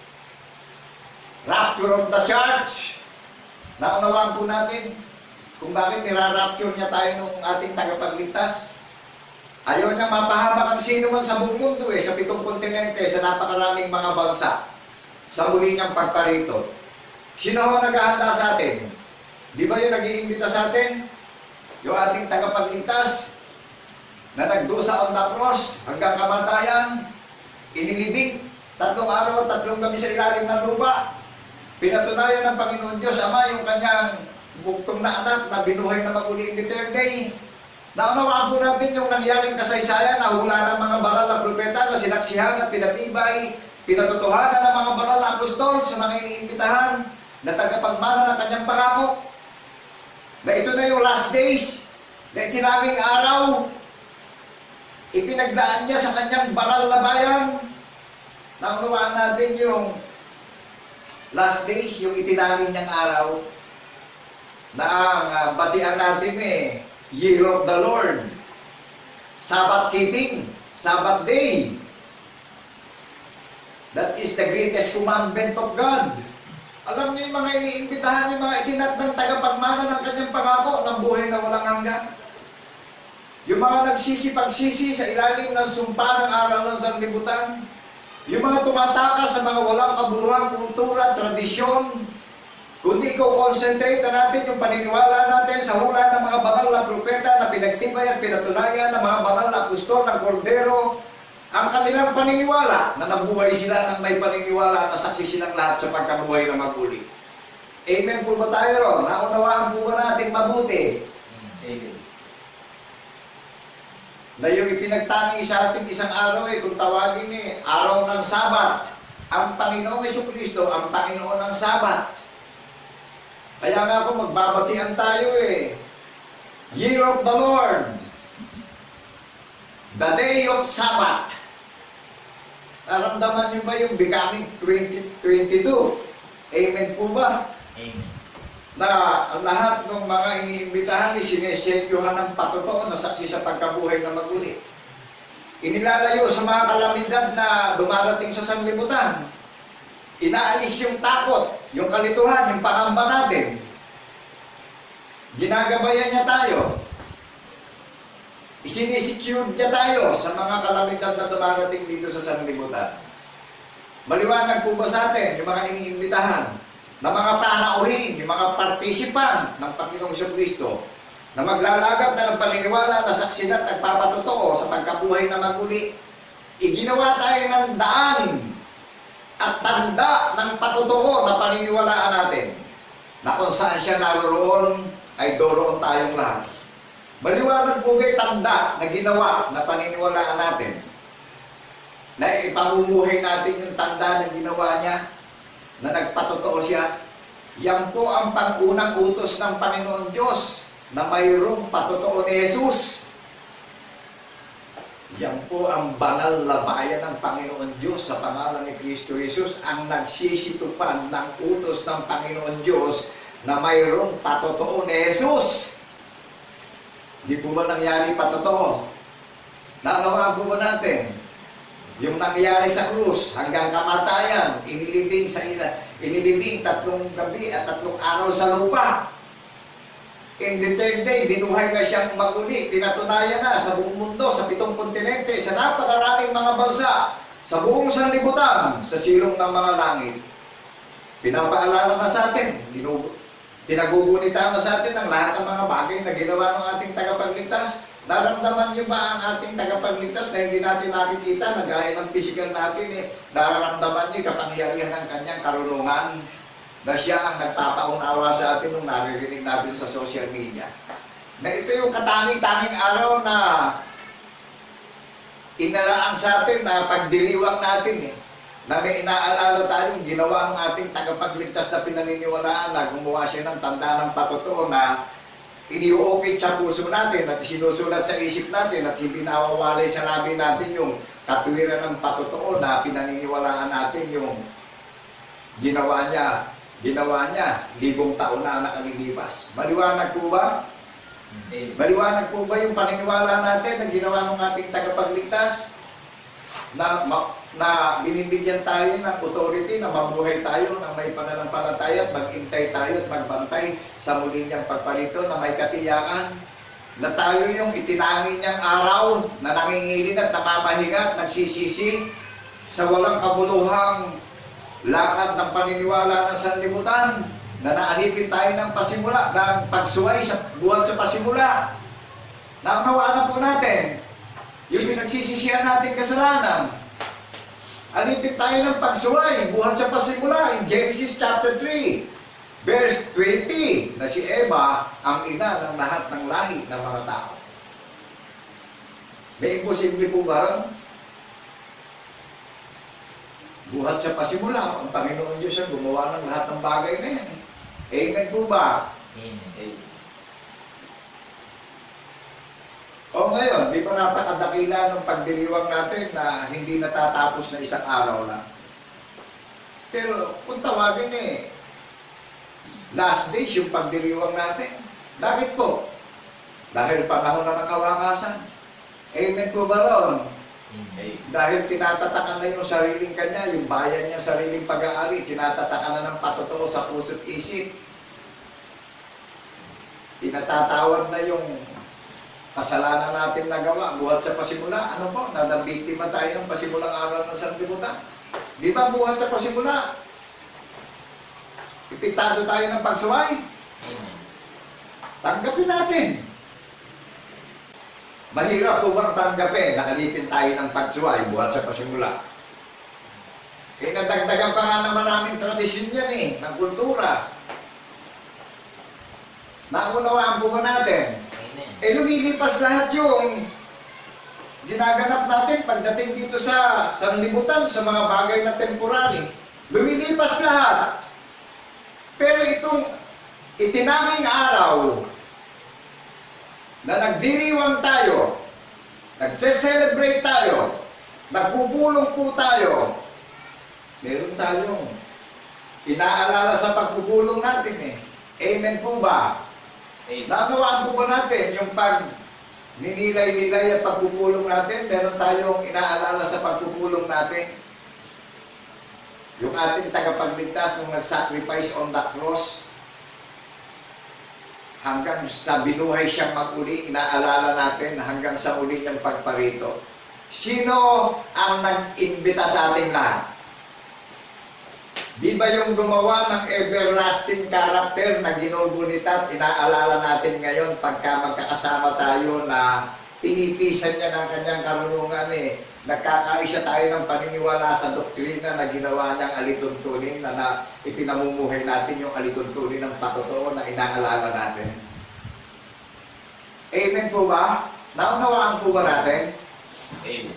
rapture of the church. Naunawaan po natin kung bakit nira-rapture niya tayo nung ating tagapagligtas. Ayaw niya mapahamak ang sino man sa buong mundo sa 7 kontinente, sa napakaraming mga bansa, sa muli niyang pagparito. Sino ang naghahanda sa atin? Di ba yung nag-iimbita sa atin? Yung ating tagapagligtas na nagdusa on the cross hanggang kamatayan, inilibing 3 araw at 3 gabi sa ilalim ng lupa. Pinatunayan ng Panginoon Diyos Ama yung kanyang bugtong na anak na binuhay na maguli in the 3rd day. Naunawaan po natin yung nangyaring kasaysayan na hula ng mga banal na propeta na sinaksihan at pinatibay, pinatotohanan ng mga banal na apostol sa mga iniimbitahan na tagapagmana ng kanyang pangako. Na ito na yung last days, na itinaming araw, ipinagdaan niya sa kanyang banal na bayan. Naunawaan natin yung last days, yung itinaming niyang araw, na ang batian natin Year of the Lord, Sabbath keeping, Sabbath day. That is the greatest commandment of God. Alam niyo yung mga iniimbitahan, yung mga itinatnang tagapagmana ng kanyang pangako ng buhay na walang hanggan. Yung mga nagsisipagsisi sa ilalim ng sumpa ng aral ng sanlibutan. Yung mga tumatakas sa mga walang kabuluhang kultura, tradisyon. Kundi i-concentrate na natin yung paniniwala natin sa hula ng mga banal na propeta na pinagtibay at pinatunayan ng mga banal na apostol ng Kordero. Ang kanilang paniniwala na nabuhay sila ng may paniniwala at nasaksi silang lahat sa pagkabuhay na maguli. Amen po ba tayo? Naunawaan po ba natin mabuti? Amen. Na yung ipinagtangi sa atin isang araw kung tawagin araw ng Sabat. Ang Panginoong Jesucristo, ang Panginoon ng Sabat. Kaya nga po magbabatian tayo Year of the Lord. The Day of Sabbath. Naramdaman niyo ba yung becoming 2022? Amen po ba? Amen. Na ang lahat ng mga iniimbitahan sinesetyuhan ng patotoo na saksi sa pagkabuhay na maguli. Inilalayo sa mga kalamidad na dumarating sa sanlibutan. Inaalis yung takot, yung kalituhan, yung pangamba natin. Ginagabayan niya tayo. Isinisecure niya tayo sa mga kalamidad na dumarating dito sa sanlibutan. Maliwanag po ba sa atin yung mga iniimbitahan na mga panauhin, yung mga partisipan ng Panginoong Jesucristo na maglalagap na ng paniniwala na saksi at nagpapatotoo sa pagkabuhay na maguli. Iginawa tayo ng daan at tanda ng patotoo na paniniwalaan natin na kung saan siya naroon ay doroon tayong lahat. Maliwanag po kay tanda na ginawa na paniniwalaan natin na ipamumuhay natin yung tanda na ginawa niya na nagpatotoo siya. Yan po ang pangunang utos ng Panginoon Diyos na mayroong patotoo ni Jesus. Yan po ang banal na bayan ng Panginoon Diyos sa pangalan ni Kristo Jesus ang nagsisitupan ng utos ng Panginoon Diyos na mayroong patotoo ni Jesus. Hindi po ba nangyari patotoo? Naunawaan po ba natin? Yung nangyari sa krus hanggang kamatayan, inilibing 3 gabi at 3 araw sa lupa. In the third day, binuhay na siyang maguli, pinatunayan na sa buong mundo, sa 7 kontinente, sa napakaraming mga bansa, sa buong sanlibutan, sa silong ng mga langit. Pinapaalala na sa atin, pinagugunita na sa atin ang lahat ng mga bagay na ginawa ng ating tagapagligtas. Naramdaman niyo ba ang ating tagapagligtas na hindi natin nakikita na gaya ng physical natin nararamdaman niyo kapangyarihan ng kanyang karunungan na siya ang nagpapaunawa sa atin nung naririnig natin sa social media. Na ito yung katangi-tanging araw na inalaan sa atin na pagdiriwang natin na may inaalala tayong ginawa ng ating tagapagligtas na pinaniniwalaan na gumawa siya ng tanda ng patotoo na iniuukit sa puso natin at sinusulat sa isip natin at hindi nawawalay sa labi natin yung katwiran ng patotoo na pinaniniwalaan natin yung ginawa niya 1,000 taon na nakalilipas. Maliwanag po ba? Maliwanag po ba yung paniniwala natin na ginawa ng ating tagapagligtas na binibigyan tayo ng authority na mabuhay tayo na may pananampalataya at maghintay tayo at magbantay sa muli niyang pagpalito na may katiyakan na tayo yung itinangin niyang araw na nangingilin at namamahinga at nagsisisi sa walang kabuluhang lakad ng paniniwala ng sanlibutan na naalipin tayo ng pasimula, ng pagsuway sa buhat sa pasimula. Naunawaan na po natin yung pinagsisisihan natin kasalanan. Alipin tayo ng pagsuway, buhat sa pasimula in Genesis chapter 3, verse 20, na si Eva ang ina ng lahat ng lahi ng mga tao. May imposible po ba ron? Buhat sa pasimula, ang Panginoon Diyos ang gumawa ng lahat ng bagay na yan. Amen po ba? Amen. O ngayon, di ba napakadakila ng pagdiriwang natin na hindi natatapos na isang araw lang. Pero kung tawagin last days yung pagdiriwang natin. Bakit po? Dahil panahon na ng kawakasan. Amen po ba ron? Amen. Dahil tinatatakan na yung sariling kanya, yung bayan niya, sariling pag-aari, tinatatakan na ng patotoo sa puso't isip. Tinatatawad na yung kasalanan natin nagawa, buhat sa pasimula. Ano po? Nabiktima tayo ng pasimulang aral ng sanlibutan. Di ba buhat sa pasimula? Ipitado tayo ng pagsuway. Amen. Tanggapin natin. Mahirap po bang tanggapin? Nakalipin tayo ng pagsuway, buhat sa pasimula. Eh, nadagdagan pa nga na maraming tradisyon yan ng kultura. Naunawaan po ba natin? Amen. Eh, lumilipas lahat yung ginaganap natin pagdating dito sa sanlibutan, sa mga bagay na temporary. Lumilipas lahat. Pero itong itinanging araw na nagdiriwang tayo, nagse-celebrate tayo, nagpupulong po tayo, meron tayong inaalala sa pagpupulong natin Amen po ba? Amen. Naunawaan po ba natin yung pag ninilay-nilay at pagpupulong natin, meron tayong inaalala sa pagpupulong natin? Yung ating tagapagligtas nung nag-sacrifice on the cross, hanggang sa binuhay siyang mag-uli, inaalala natin hanggang sa uli niyang pagparito. Sino ang nag-imbita sa ating lahat? Di ba yung gumawa ng everlasting character na ginugunita at inaalala natin ngayon pagka magkakasama tayo na pinipisan niya ng kanyang karunungan nagkakaisa tayo ng paniniwala sa doktrina na ginawa niyang alituntunin na ipinamumuhay natin yung alituntunin ng patotoo na inaalala natin. Amen po ba? Naunawaan po ba natin? Amen.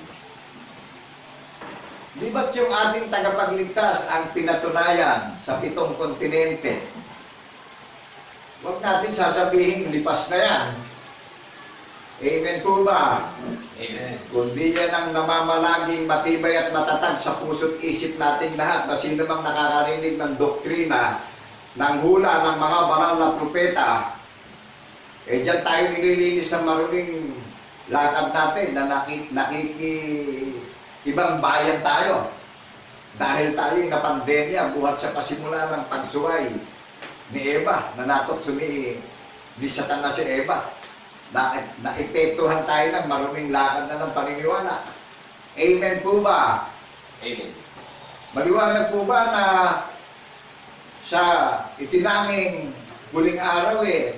Di ba't yung ating tagapagligtas ang pinatunayan sa 7 kontinente? Huwag natin sasabihin, lipas na yan. Amen po ba? Amen. Kundi yan ang namamalaging matibay at matatag sa puso't isip nating lahat na sino mang nakakarinig ng doktrina, ng hula ng mga banal na propeta, dyan tayo nililinis sa maruming lakad natin na ibang bayan tayo. Dahil tayo na pandemya, buhat sa pasimula ng pagsuway ni Eva, na natokso ni Satanas si Eva. Naipektuhan tayo ng maruming lakad na ng paniniwala. Amen po ba? Amen. Maliwanag po ba na sa itinanging huling araw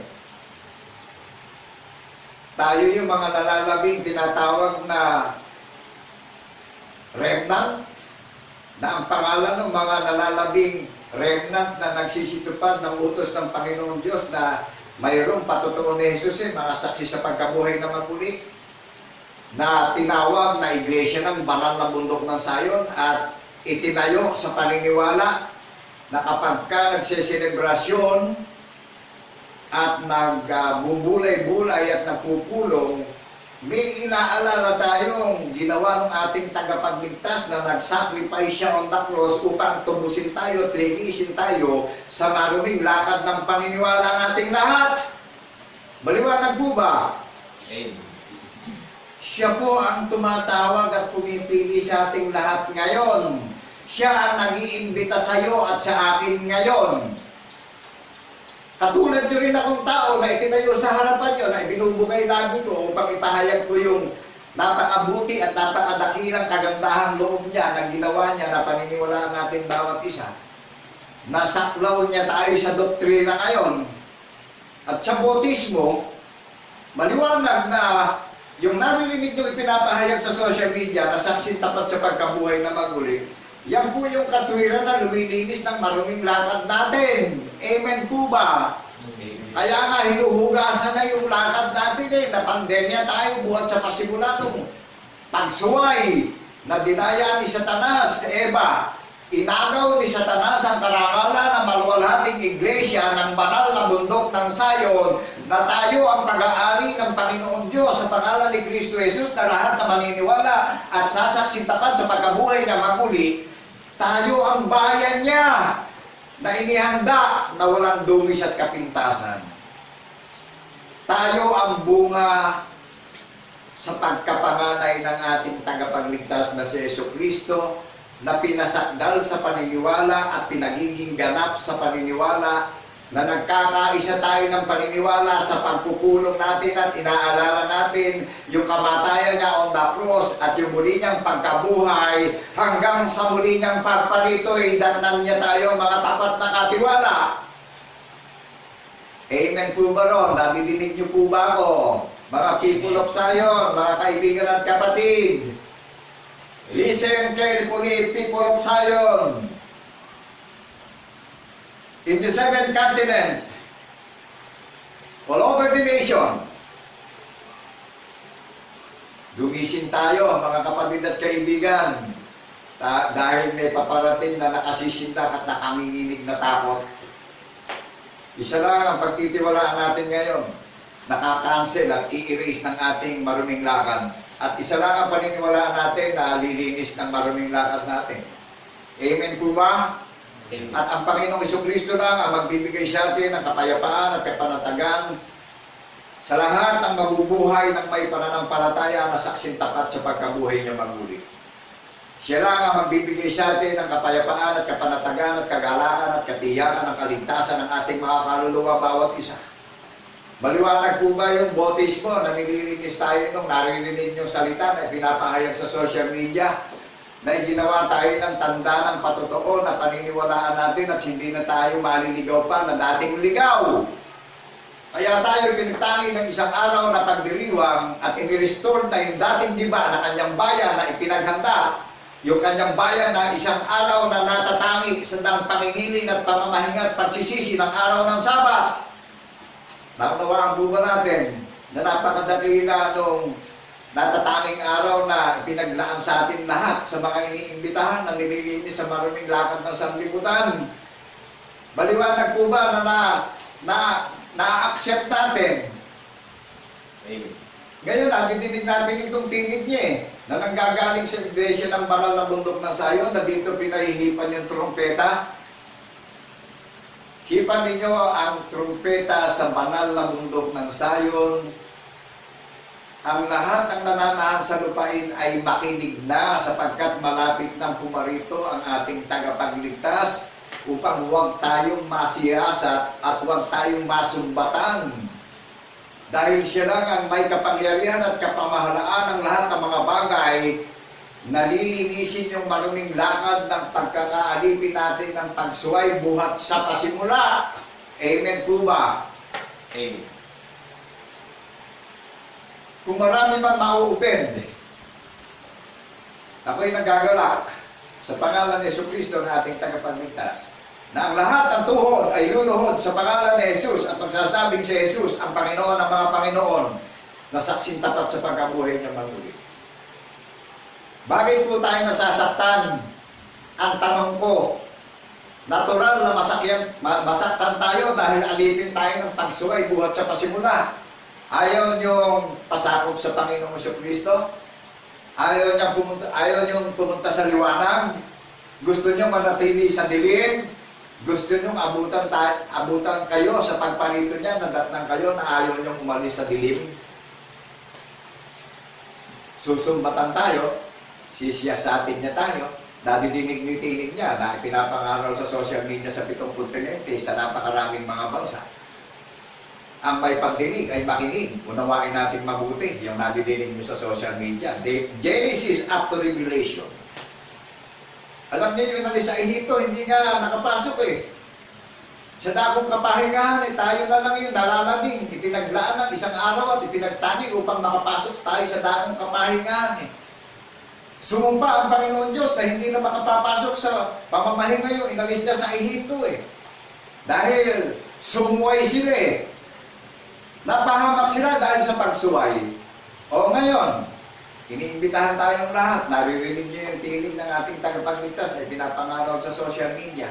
tayo yung mga nalalabing tinatawag na remnant, na ang pangalan ng mga nalalabing remnant na nagsisitupad ng utos ng Panginoong Diyos na mayroong patotoo ni Jesus mga saksi sa pagkabuhay na maguli, na tinawag na iglesia ng banal na bundok ng Sayon at itinayo sa paniniwala na kapag ka nagseselebrasyon at nagbubulay-bulay at nagpupulong, may inaalala tayong ginawa ng ating tagapagligtas na nag-sacrifice siya on the cross upang tubusin tayo, trinisin tayo sa maruming lakad ng paniniwala nating lahat. Maliwanag po ba? Amen. Siya po ang tumatawag at pumipili sa ating lahat ngayon. Siya ang nag-iimbita sa iyo at sa akin ngayon. Katulad nyo rin akong tao na itinayo sa harapan nyo, na ibinubugay lagi ko upang ipahayag ko yung napakabuti at napakadakilang kagandahang loob niya na ginawa niya na paniniwalaan natin bawat isa. Nasaklaw niya tayo sa doktrina ngayon. At sa bautismo, maliwanag na yung naririnig nyo ipinapahayag sa social media na saksing tapat sa pagkabuhay na maguli, yan po yung katwiran na lumilinis ng maruming lakad natin. Amen po ba? Amen. Kaya nga, hinuhugasan na yung lakad natin na pandemya tayo buhat sa pasimula nung pagsuway na dinaya ni Satanas, Eva. Inagaw ni Satanas ang karangalan ng maluwalhating iglesia ng banal na bundok ng Sayon na tayo ang pag-aari ng Panginoong Diyos sa pangalan ni Kristo Jesus na lahat na maniniwala at sasaksin tapat sa pagkabuhay na maguli. Tayo ang bayan niya na inihanda na walang dungis at kapintasan. Tayo ang bunga sa pagkapanganay ng ating tagapagligtas na si Jesucristo, na pinasakdal sa paniniwala at pinagiging ganap sa paniniwala, na nagkakaisa tayo ng paniniwala sa pagpupulong natin at inaalala natin yung kamatayan niya on the cross at yung muli niyang pagkabuhay hanggang sa muli niyang pagparito ay datnan niya tayo mga tapat na katiwala. Amen po ba ron? Nadidinig niyo po ba ako? Mga people of Zion, mga kaibigan at kapatid, listen carefully, people of Zion. In the 7th continent, all over the nation, gumising tayo mga kapatid at kaibigan, dahil may paparating na nakasisindak at nakanginginig na takot. Isa lang ang pagtitiwalaan natin ngayon, nakakancel at i-erase ng ating maruming lakad. At isa lang ang paniniwalaan natin na lilinis ng maruming lakad natin. Amen po ba? At ang Panginoong Jesucristo lang ang magbibigay sa atin ng kapayapaan at kapanatagan sa lahat ng mabubuhay ng may pananampalataya na saksing tapat sa pagkabuhay niya maguli. Siya lang ang magbibigay sa atin ng kapayapaan at kapanatagan at kagalakan at katiyakan ng kaligtasan ng ating mga kaluluwa bawat isa. Maliwanag po ba yung bautismo na nililinis tayo nung naririnig yung salita na pinapahayag sa social media? Na ginawa tayo ng tanda ng patotoo na paniniwalaan natin at hindi na tayo maliligaw pa na dating ligaw. Kaya tayo pinagtangi ng isang araw na pagdiriwang at inirestore na yung dating diba na kanyang bayan na ipinaghanda. Yung kanyang bayan na isang araw na natatangi sa ng pangingilin at pamamahinga at pagsisisi ng araw ng Sabat. Naunawaan po ba natin na napakadakila nung natatanging araw na pinaglaan sa atin lahat sa mga iniimbitahan na nililinis sa maruming lakad ng sanlibutan. Maliwanag po ba na-accept natin? Amen. Ngayon, natidinig natin itong tinig niya na nanggagaling sa iglesia ng banal na bundok ng Zion na dito pinahihipan yung trumpeta. Hipan ninyo ang trumpeta sa banal na bundok ng Zion. Ang lahat ng nananahan sa lupain ay makinig na sapagkat malapit nang pumarito ang ating tagapagligtas upang huwag tayong masiyasat at huwag tayong masumbatan. Dahil siya lang ang may kapangyarihan at kapamahalaan ng lahat ng mga bagay, nalilinisin yung maruming lakad ng pagkakaalipin natin ng pagsuway buhat sa pasimula. Amen po ba? Amen. Kung marami man mauupend, ako'y nagagalak sa pangalan ni Jesucristo na ating tagapagligtas, na ang lahat ng tuhod ay luluhod sa pangalan ni Jesus at magsasabing si Jesus ang Panginoon ng mga Panginoon na saksing tapat sa pagkabuhay niya maguli. Bakit po tayo nasasaktan? Ang tanong ko, natural na masaktan tayo dahil alipin tayo ng pagsuway buhat sa pasimula. Ayaw niyong pasakop sa Panginoong Jesucristo? Ayaw niyong pumunta sa liwanag? Gusto niyong manatili sa dilim? Gusto niyong abutan kayo sa pagparito niya, nadatnang kayo na ayaw niyong umalis sa dilim? Susumbatan tayo, sisiyasatin niya tayo, nadidinig niyo tinig niya na pinapangaral sa social media sa 7 kontinente sa napakaraming mga bansa. Ang may pagdinig ay makinig. Unawain natin mabuti yung nadidinig nyo sa social media. Genesis up to Revelation. Alam niyo yung inalis sa Ehipto, hindi nga nakapasok eh. Sa dakong kapahingahan, tayo na lang yun, nalalabing. Ipinaglaan ng isang araw at ipinagtangi upang makapasok tayo sa dakong kapahingahan eh. Sumumpa ang Panginoon Diyos na hindi na makapapasok sa pamamahinga yung inalis niya sa Ehipto eh. Dahil sumuway sila eh. Napahamak sila dahil sa pagsuway. O ngayon, iniimbitahan tayong lahat. Naririnig niyo yung tinig ng ating tagapagligtas na pinapangaral sa social media.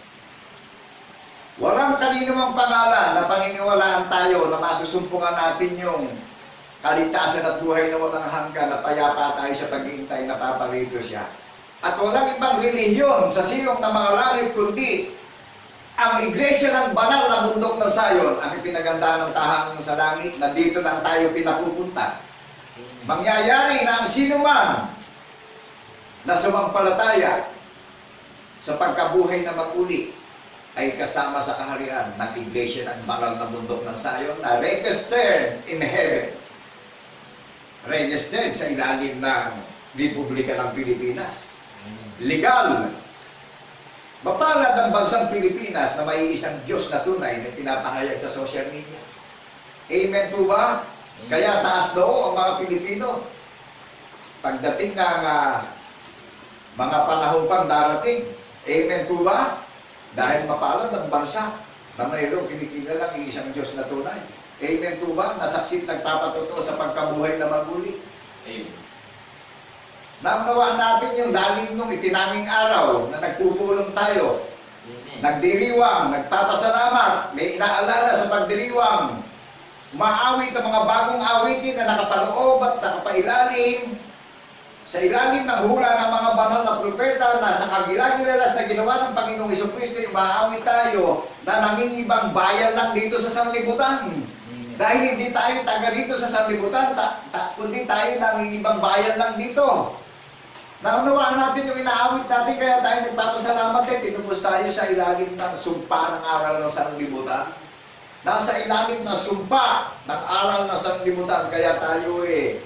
Walang kanino mang pangalan na paniniwalaan tayo na masusumpungan natin yung kaligtasan at buhay na walang hanggan na payapa tayo sa paghihintay na paparito siya. At walang ibang relihiyon sa silong ng mga langit kundi ang iglesia ng banal na bundok ng Zion, ang ipinaganda ng tahanan sa langit, na dito lang tayo pinapupunta. Mangyayari na ang sino man na sumampalataya sa pagkabuhay na maguli ay kasama sa kaharian ng Iglesia ng Banal na Bundok ng Sayon na registered in heaven. Registered sa ilalim ng Republika ng Pilipinas. Legal. Mapalad ang bansang Pilipinas na may isang Diyos na tunay na pinapahayag sa social media. Amen po ba? Kaya taas daw ang mga Pilipino. Pagdating ng mga panahon pang darating, amen po ba? Dahil mapalad ang bansa na mayroong kinikilalang isang Diyos na tunay. Amen po ba? Nasaksit nagpapatotoo sa pagkabuhay na maguli. Amen. Naunawaan natin yung lalim nung itinanging araw na nagpupulong tayo. Amen. Nagdiriwang, nagpapasalamat, may inaalala sa pagdiriwang. Umaawit ang mga bagong awitin na nakapaloob at nakapailalim sa ilalim ng hula ng mga banal na propeta na sa kagilagilalas na ginawa ng Panginoong Jesucristo, yung maawit tayo na nangingibang bayan lang dito sa sanlibutan. Dahil hindi tayo taga rito sa sanlibutan, kundi tayo nangingibang bayan lang dito. Naunawaan natin yung inaawit natin, kaya tayo nagpapasalamat tinubos tayo sa ilalim ng sumpa ng aral ng sanlibutan. Nasa ilalim ng sumpa ng aral ng sanlibutan, kaya tayo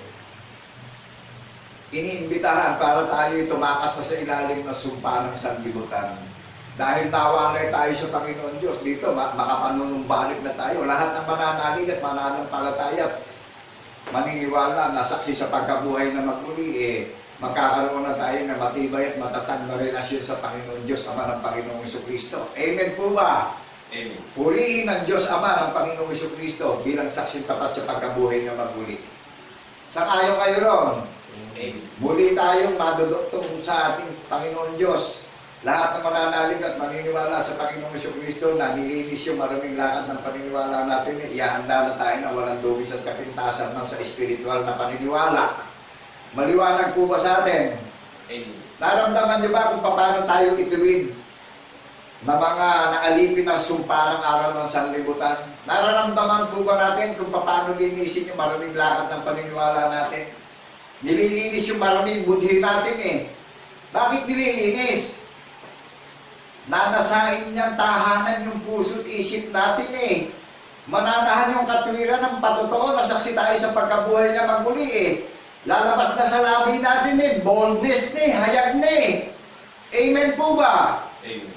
iniimbitahan para tayo tumakas pa sa ilalim ng sumpa ng sanlibutan. Dahil nawalay tayo sa Panginoon Diyos, dito makapanunumbalik na tayo. Lahat ng mananalig at mananampalataya at maniniwala na saksi sa pagkabuhay na maguli, magkakaroon na tayo ng matibay at matatag na relasyon sa Panginoon Diyos, Ama ng Panginoong Jesucristo. Amen po ba? Amen. Purihin ang Diyos Ama ng Panginoong Jesucristo bilang saksing tapat sa pagkabuhay na maguli. Sang-ayon kayo ron? Amen. Muli tayong maduduktong sa ating Panginoon Diyos. Lahat ng mananalig at maniniwala sa Panginoong Jesucristo na nilinis yung maraming lakad ng paniniwala natin, ihahanda na tayo na walang dugis at kapintasan ng sa espiritual na paniniwala. Maliwanag po ba sa atin? Amen. Naramdaman niyo ba kung paano tayo ituwid na mga naalipin ng sumpa ng aral ng sanlibutan? Nararamdaman po ba natin kung paano linisin yung maraming lakad ng paniniwala natin? Nililinis yung maraming budhi natin Bakit nililinis? Nanasain niyang tahanan yung puso't isip natin Mananahan yung katwiran ng patotoo na saksi tayo sa pagkabuhay na magmuli Lalabas na sa labi natin boldness hayag Amen po ba? Amen.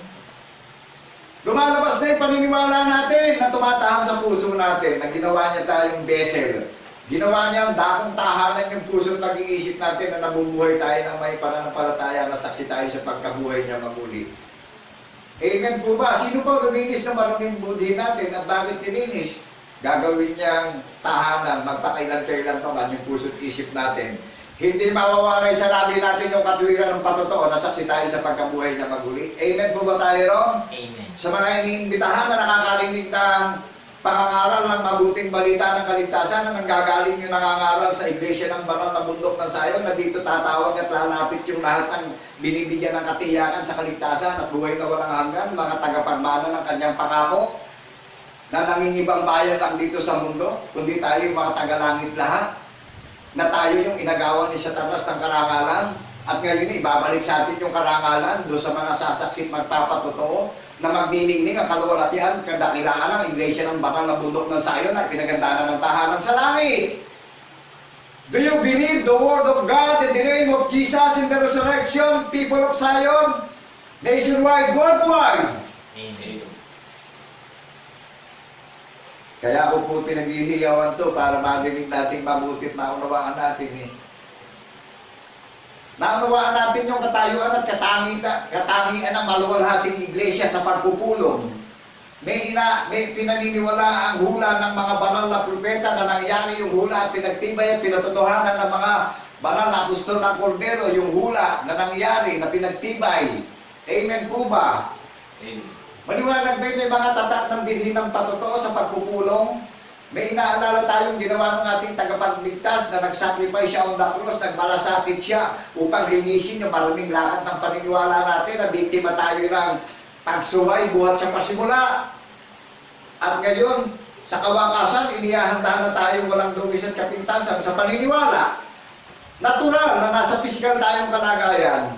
Lumalabas na yung paniniwala natin na tumatahang sa puso natin na ginawa niya tayong vessel. Ginawa niya ang dakong tahanan yung puso at pag-iisip natin na nabubuhay tayo ng may pananampalataya na saksi tayo sa pagkabuhay niya maguli. Amen po ba? Sino po luminis na maraming budhi natin at bakit nilinis? Gagawin niyang tahanan, magpakailan-kailan pa man yung puso at isip natin. Hindi mawawalay sa labi natin yung katwiran ng patotoo na saksi tayo sa pagkabuhay niya maguli. Amen po ba tayo ron? Amen. Sa mga iniimbitahan na nakakarinig ng pangangaral ng mabuting balita ng kaligtasan na nanggagaling yung nangangaral sa Iglesia ng Banal na Bundok ng Sayon na dito tatawag at lalapit yung lahat ng binibigyan ng katiyakan sa kaligtasan at buhay na walang hanggan, mga tagapagmana ng kanyang pangako na nangingibang bayan lang dito sa mundo, kundi tayo yung mga tagalangit lahat, na tayo yung inagawan ni Satanas ng karangalan at ngayon ibabalik sa atin yung karangalan doon sa mga sasaksit magpapatotoo na magniningning ang kaluwalhatian, kadakilaan ng Iglesia ng Banal na Bundok ng Sayon na pinagandaanan ng tahanan sa langit. Do you believe the Word of God in the name of Jesus in the resurrection, people of Zion, nationwide, worldwide? Amen. Kaya ako po pinaghihiyawan to para marinig natin mabuti at maunawaan natin Naunawaan natin yung katayuan at katangian ng maluwalhating iglesia sa pagpupulong. May pinaniniwala ang hula ng mga banal na propeta na nangyari yung hula at pinagtibay at pinatotohanan ng mga banal na apostol ng Kordero yung hula na nangyari, na pinagtibay. Amen po ba? Amen. Maliwanag ba may mga tatak ng bilhin ng patotoo sa pagpupulong? May inaalala tayong ginawa ng ating tagapagligtas na nag-sacrifice siya on the cross, nagmalasakit siya upang linisin yung maraming lakad ng paniniwala natin na biktima tayo ng pagsuway buhat sa pasimula. At ngayon, Sa kawakasan, inihahandaan na tayo walang dugis at kapintasan sa paniniwala. Natural na nasa physical tayong kalagayan.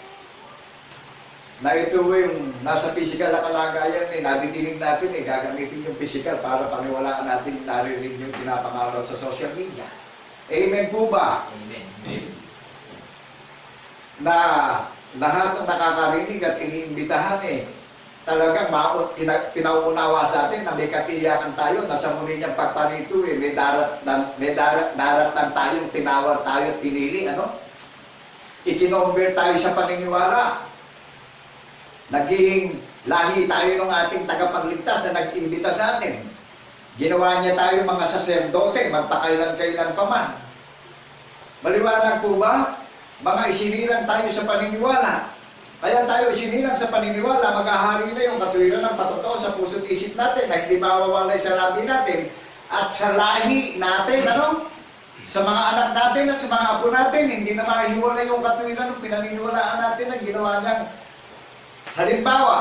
Na ito yung nasa physical na kalagayan, nadidinig natin, gagamitin yung physical para paniwalaan natin, narinig yung pinapangaraw sa social media. Amen po ba? Amen. Amen. Na lahat ng nakakarinig at iniimbitahan talagang pinauunawa sa atin na may katiyakan tayo, nasa muli niyang pagparito may darat tayong tinawag tayo at pinili, ikinomber tayo sa paniniwala. Naging lahi tayo ng ating tagapagligtas na nag-imbita sa atin. Ginawa niya tayo mga saserdote, magpakailan-kailan pa man. Maliwanag po ba? Mga isinilang tayo sa paniniwala. Kaya tayo isinilang sa paniniwala, mag-ahari na yung katuwiran ng patotoo sa puso't isip natin na hindi mawawalay sa labi natin at sa lahi natin, sa mga anak natin at sa mga apo natin, hindi na mahiwalay yung katuwiran ng pinaniniwalaan natin na ginawa niyang halimbawa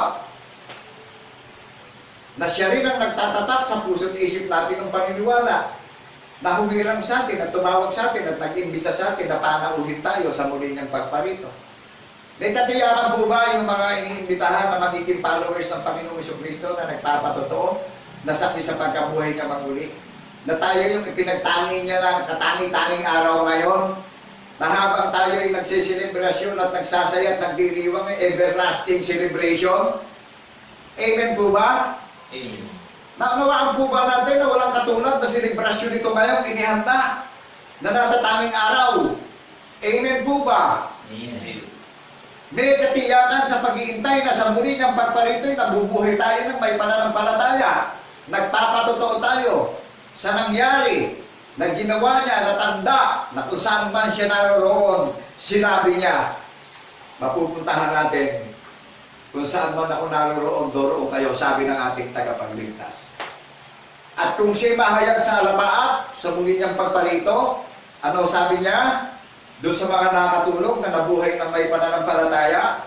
na siya rin ang nagtatatak sa puso't isip natin ng paniniwala na humirang sa atin at tumawag sa atin at nag-imbita sa atin na panauhin tayo sa muli niyang pagparito. May katiyakan po ba yung mga iniimbitahan na magiging followers ng Panginoong Jesucristo na nagpapatotoo, na saksi sa pagkabuhay niya maguli? Na tayo yung ipinagtangi niya ng katangi-tanging araw ngayon, na habang tayo ay nagsiselebrasyon at nagsasaya at nagdiriwang everlasting celebration? Amen po ba? Amen. Naunawaan po ba natin na walang katulad na selebrasyon ito ngayon inihanda na natatanging araw? Amen po ba? Amen. May katiyakan sa pag-iintay na sa muli niyang pagparito'y nabubuhay tayo ng may pananampalataya. Nagpapatotoo tayo sa nangyari na ginawa niya na tanda na kung saan man siya naroroon, sinabi niya, mapupuntahan natin kung saan man ako naroroon, doroon kayo, sabi ng ating tagapagligtas. At kung siya mahayag sa alapaat, sa muli niyang pagparito, ano sabi niya? Doon sa mga nakatulong na nabuhay ng may pananampalataya,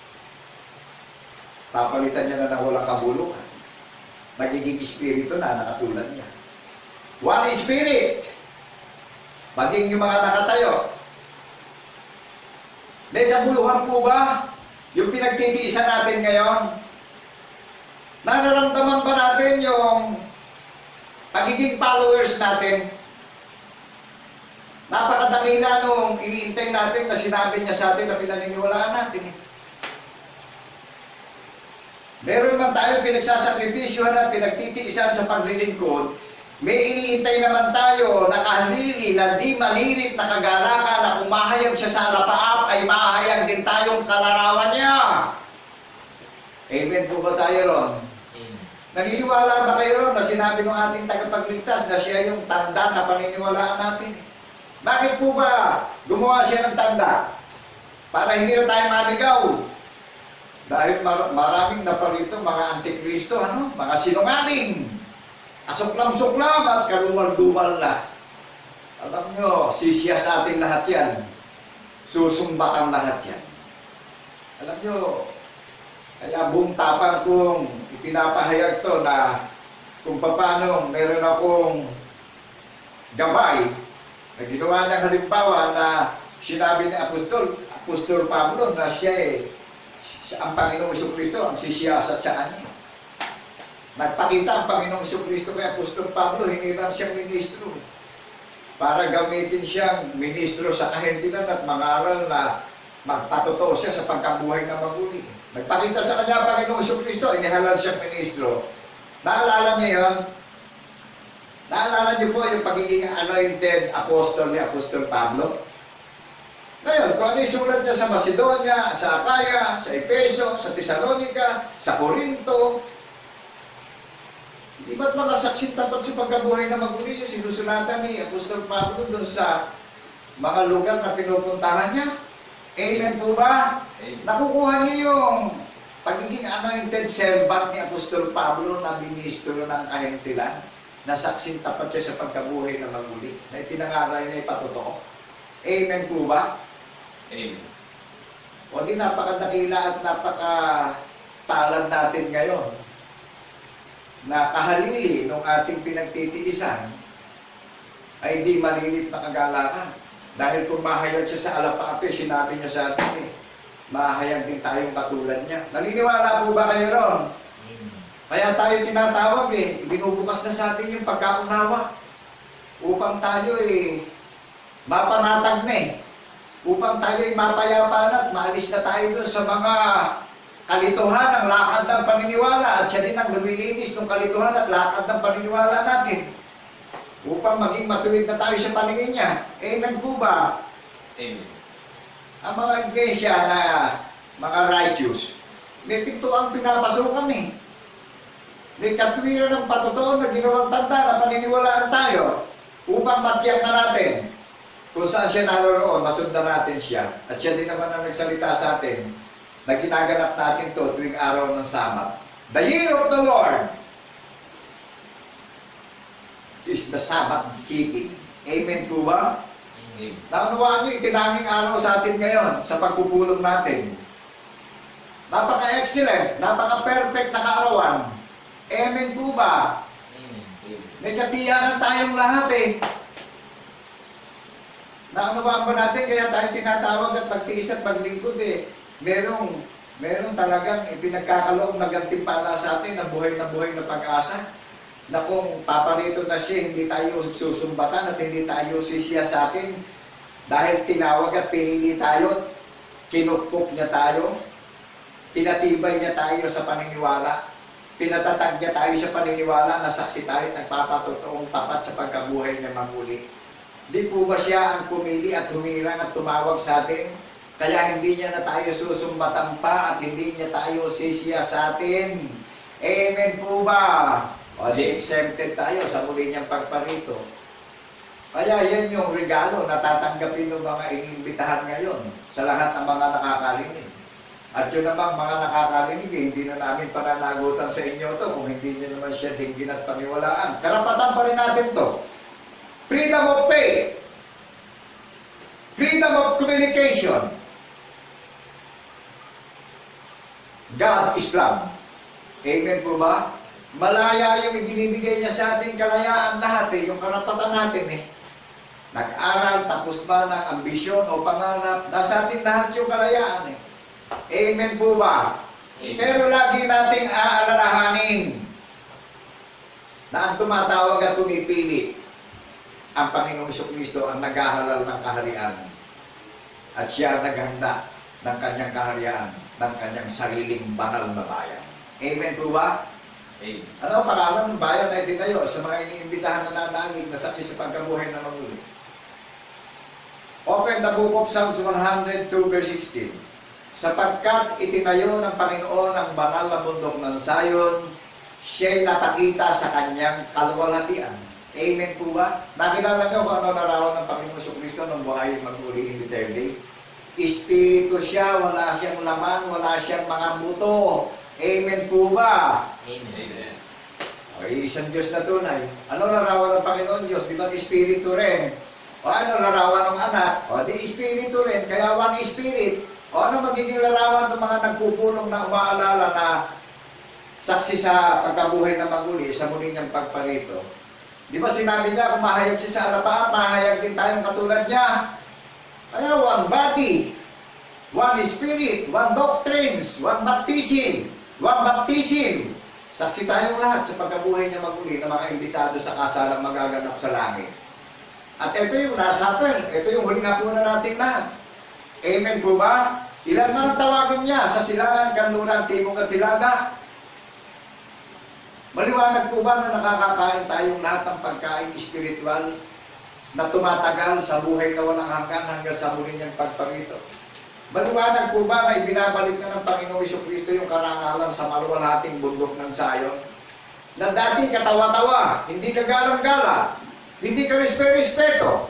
papalitan niya na ng walang kabulukan. Magiging espiritu na nakatulad niya. One spirit. Maging yung mga nakatayo. May kabuluhan po ba yung pinagtitiisan natin ngayon? Nararamdaman ba natin yung pagiging followers natin? Napakadakila nung iniintay natin na sinabi niya sa atin na pinaniniwalaan natin. Meron man tayo pinagsasakripisyohan at pinagtitiisan sa paglilingkod, may iniintay naman tayo na kahalili na di malirit na kagalakan na kung mahayag siya sa alapaap ay mahayag din tayong kalarawan niya. Amen po ba tayo ron? Amen. Naniniwala ba kayo ron na sinabi ng ating tagapagligtas na siya yung tanda na paniniwalaan natin? Bakit po ba gumawa siya ng tanda? Para hindi na tayo maligaw. Dahil maraming naparito mga antikristo, mga sinungaling. Asuklam-suklam at kalumal-dumal na. Alam nyo, sisiya sa ating lahat yan. Susumbatan lahat yan. Alam nyo, kaya buong tapang kong ipinapahayag to na kung paano meron akong gabay na ginawa niyang halimbawa na sinabi ni Apostol Pablo na siya ang Panginoong Jesucristo ang sisiyasat sa kanya. Nagpakita ang Panginoong Jesucristo kay Apostol Pablo, hindi lang siyang ministro. Para gamitin siyang ministro sa kahintilan at mangaral na magpatotoo siya sa pagkabuhay na maguli. Nagpakita sa kanya ang Panginoong Jesucristo, inihalal siyang ministro. Naalala niyo yun? Naalala niyo po yung pagiging anointed apostle ni Apostol Pablo? Ngayon, kung ano yung sulat niya sa Macedonia, sa Akaya, sa Efeso, sa Thessalonica, sa Corinto, di ba't mga saksi tapat sa pagkabuhay na maguli yung sinusulatan ni Apostol Pablo doon sa mga lugar na pinupuntahan niya? Amen po ba? Amen. Nakukuha niyo yung pagiging anointed servant ni Apostol Pablo na ministro ng kahintilan, na saksing tapat siya sa pagkabuhay na maguli, na ipinangaral niya ipatotoo. Amen po ba? Amen. O di napakadakila at napakatalad natin ngayon. na kahalili ng ating pinagtitiisan ay di malilit na kagalakan. Dahil kung mahayag siya sa alapape, sinabi niya sa atin mahayag din tayong katulad niya. Naniniwala po ba kayo ron? Kaya tayo tinatawag binubukas na sa atin yung pagkaunawa upang tayo mapanatag na upang tayo mapayapa na at maalis na tayo doon sa mga kalituhan ng lakad ng paniniwala at siya din ang lumilinis ng kalituhan at lakad ng paniniwala natin upang maging matuwid na tayo sa paningin niya. Amen po ba? Amen. Ang mga iglesia na mga righteous, may pintuang pinapasukan May katwiran ng patutuon na ginawang tanda na paniniwalaan tayo upang matiyak na natin kung saan siya naroon, masundan natin siya. At siya din naman ang nagsalita sa atin na ginaganap natin to tuwing araw ng Sabat. The year of the Lord is the Sabbath keeping. Amen po ba? Amen. Naunawaan niyo, itinanging araw sa atin ngayon sa pagpupulong natin. Napaka-excellent, napaka-perfect na kaarawan. Amen po ba? Amen. May katiyakan tayong lahat Naunawaan ba natin kaya tayo tinatawag at pagtiis at paglingkod Merong talagang ipinagkakaloob na gantimpala sa atin na buhay na pag-asa. Na kung paparito na siya, hindi tayo susumbatan at hindi tayo sisiya sa atin dahil tinawag at pinili tayo, kinupkup niya tayo, pinatibay niya tayo sa paniniwala, pinatatag niya tayo sa paniniwala na saksi tayo at nagpapatotoong tapat sa pagkabuhay niya maguli. Di po ba siya ang pumili at humirang at tumawag sa atin? Kaya hindi niya na tayo susumbatan pa at hindi niya tayo sisiya sa atin. Amen po ba? O di exempted tayo sa muli niyang pagparito. Kaya yan yung regalo na tatanggapin ng mga iniimbitahan ngayon sa lahat ng mga nakakarinig. At yun namang mga nakakarinig, hindi na namin pananagutan sa inyo to kung hindi niyo naman siya dinggin at paniwalaan. Karapatan pa rin natin to. Freedom of faith. Freedom of communication. God is love. Amen po ba? Malaya yung ibinibigay niya sa atin, kalayaan lahat yung karapatan natin Nag-aral, tapos ba ng ambisyon o pangarap, nasa atin lahat yung kalayaan Amen po ba? Amen. Pero lagi nating aalalahanin na ang tumatawag at pumipili ang Panginoong Jesucristo ang naghahalal ng kaharian at siya ang naghanda ng kanyang kaharian ng kanyang sariling banal na bayan. Amen po ba? Amen. Ano ang pangalan ng bayan na itinayo sa mga iniimbitahan na nanangig na saksi sa pagkabuhay ng maguli? Open the book of Psalms 102 verse 16. Sapagkat itinayo ng Panginoon ang banal na bundok ng Zion, siya'y napakita sa kanyang kaluwalhatian. Amen po ba? Nakilala niyo kung ano narawan ng Panginoon Jesucristo nung buhay maguli in the third day? Espiritu siya, wala siyang laman, wala siyang mga buto. Amen po ba? Amen. Okay, isang Diyos na tunay. Ano larawan ng Panginoon Diyos? Di ba Espiritu rin? O ano larawan ng anak? O di Espiritu rin, kaya one Spirit. O ano magiging larawan ng mga nagpupulong na umaalala na saksi sa pagkabuhay na maguli sa muli niyang pagparito? Di ba sinabi niya, kung mahayag siya sa alapaap, mahayag din tayong katulad niya. Kaya one body, one Spirit, one doctrines, one baptism, Saksi tayong lahat sa pagkabuhay niya maguli ng mga imbitado sa kasalang magaganap sa langit. At ito yung Last Supper, ito yung huling hapunan natin lahat. Amen po ba? Ilan man ang tawagin niya sa silangan, kanluran, timog at hilaga? Maliwanag po ba na nakakakain tayong lahat ng pagkain espiritual na tumatagal sa buhay na walang hanggan sa muli niyang pagparito? Maliwanag po ba na ibinabalik na ng Panginoong Jesucristo yung karangalan sa maluwalhating bundok ng Zion? Na dati katawa-tawa, hindi ka galang-gala, hindi ka respeto,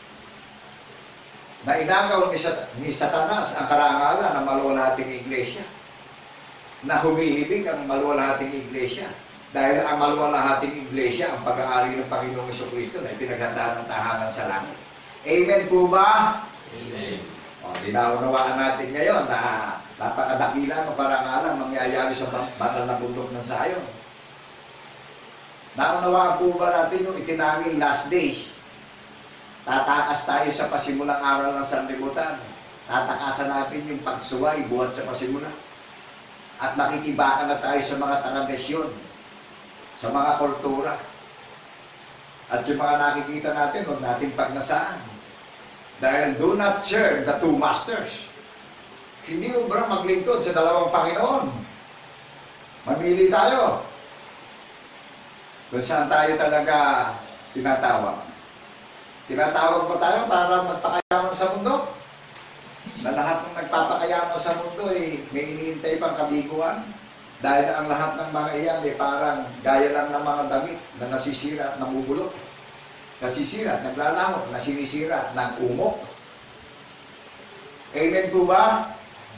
na inagaw ni Satanas ang karangalan ng maluwalhating iglesia. Na humihibig ang maluwalhating iglesia. Dahil ang maluwalhating iglesia, ang pag-aari ng Panginoong Jesucristo na ipinaghandaan ng tahanan sa langit. Amen po ba? Amen. O, dinaunawaan natin ngayon na napakadakila ng parangalan mangyayari sa banal na bundok ng Zion. Naunawaan po ba natin yung itinanging last days? Tatakas tayo sa pasimulang aral ng sanlibutan. Tatakasan natin yung pagsuway buhat sa pasimula. At makikibakan na tayo sa mga tradisyon, sa mga kultura. At yung mga nakikita natin, huwag natin pagnasaan. Dahil do not serve the two masters. Hindi ubra maglingkod sa dalawang Panginoon. Mamili tayo. Kung saan tayo talaga tinatawag. Tinatawag ba tayo para magpakayaman sa mundo? Na lahat ng nagpapakayaman sa mundo may iniintay pang kabiguan. Dahil ang lahat ng mga iyan parang gaya lang ng mga damit na nasisira at namubulok. Nasisira at naglalahok, nasinisira ng umok. Amen po ba?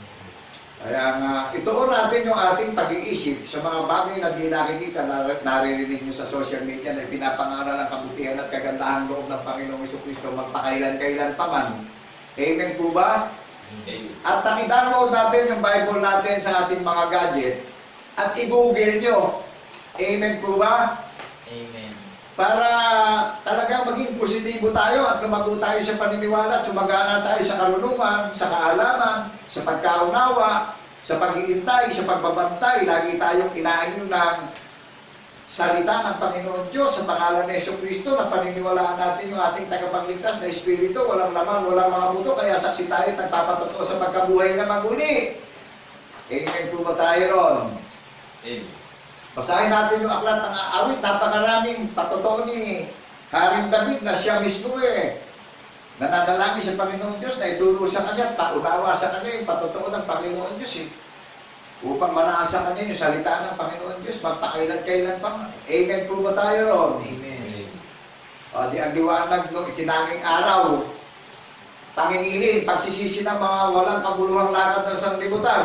Kaya nga, ituon natin yung ating pag-iisip sa mga bagay na di nakikita, naririnig nyo sa social media na pinapangaral ang kabutihan at kagandahan loob ng Panginoong Jesucristo magpakailan-kailan pa man. Amen po ba? Amen. At i-download natin yung Bible natin sa ating mga gadget at i-google nyo. Amen po ba? Amen. Para talagang maging positibo tayo at lumago tayo sa paniniwala at sumagana tayo sa karunungan, sa kaalaman, sa pagkaunawa, sa pag-iintay, sa pagbabantay. Lagi tayong inaanyo ng salita ng Panginoon Diyos sa pangalan ni Jesucristo na paniniwalaan natin yung ating tagapagligtas na Espiritu, walang laman, walang mga buto, kaya saksi tayo at nagpapatotoo sa pagkabuhay na maguli. Amen po ba tayo ron? Amen. Basahin natin yung aklat ng awit. Napakaraming patotoo ni Haring David na siya mismo nananalangin sa Panginoon Diyos na ituro sa kanya, paunawa sa kanya yung patotoo ng Panginoon Diyos upang manaas sa kanya yung salita ng Panginoon Diyos magpakailan-kailan pa. Amen po ba tayo ron? Amen. O di ang liwanag ng itinanging araw, pangingilin, pagsisisi ng mga walang kabuluhang lakad ng sanlibutan.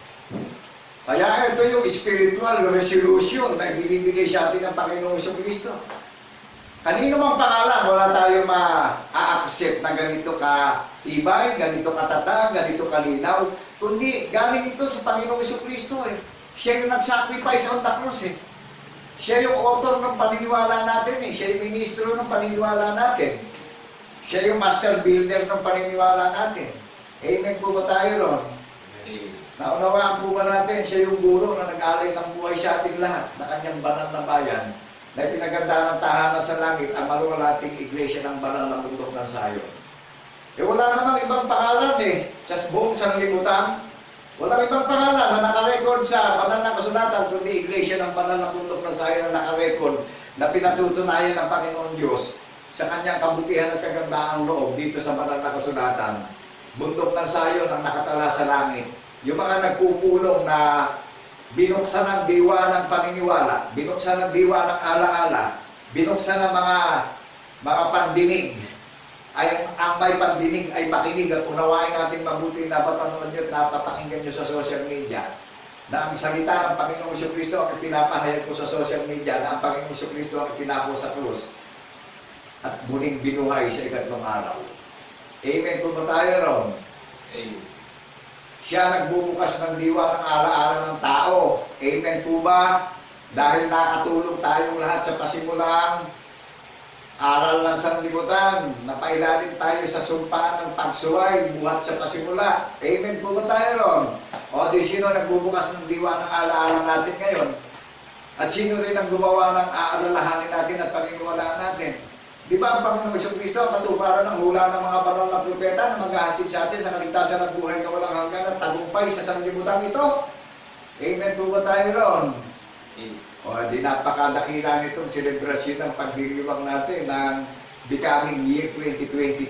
Kaya ito yung spiritual resolution na ibibigay sa atin ng Panginoong Jesucristo. Kanino mang pangalan, wala tayong ma-accept na ganito ka-tibay, ganito katatag, ganito kalinaw. Kundi galing ito sa Panginoong Jesucristo Siya yung nag-sacrifice on the cross Siya yung author ng paniniwala natin Siya yung ministro ng paniniwala natin. Siya yung master builder ng paniniwala natin. Amen po ba tayo ron? Amen. Naunawaan po ba natin, siya yung guro na nag-alay ng buhay sa ating lahat, na kanyang banal na bayan, na pinaganda ng tahanan sa langit, ang maluwalating iglesia ng banal na bundok ng Zion. Wala namang ibang pangalan sa buong sanlibutan. Walang ibang pangalan na nakarecord sa banal na kasulatan, kundi iglesia ng banal na bundok ng Zion na nakarecord na pinatutunayan ng Panginoon Diyos sa kanyang kabutihan at kagandahang loob dito sa banal na kasulatan. Bundok ng Zion ang nakatala sa langit. Yung mga nagpupulong na binuksan ng diwa ng paniniwala, binuksan ng diwa ng alaala, binuksan ng mga pandinig, ay ang may pandinig ay makinig at unawain natin mabuti na napapanood nyo at napapakinggan nyo sa social media na ang salita ng Panginoong Jesucristo ang pinapahayag ko sa social media na ang Panginoong Jesucristo ang pinako sa krus at muling binuhay sa ikatlong araw. Amen po ba tayo ron? Amen. Siya nagbubukas ng diwa ng alaala ng tao. Amen po ba? Dahil nakatulong tayong lahat sa pasimulang aral ng sanlibutan. Napailalim tayo sa sumpa ng pagsuway, buhat sa pasimula. Amen po ba tayo ron? O di sino nagbubukas ng diwa ng alaala natin ngayon? At sino rin ang gumawa ng aalalahanin natin at paniniwalaan natin? Di ba ang Panginoong Jesucristo ang katuparan ng hula ng mga banal na propeta na maghahatid sa atin sa kaligtasan at buhay na walang hanggan at tagumpay sa sanlibutan ito? Amen po ba tayo ron? Amen. O di napakadakila nitong selebrasyon ng pagdiriwang natin ng becoming year 2022.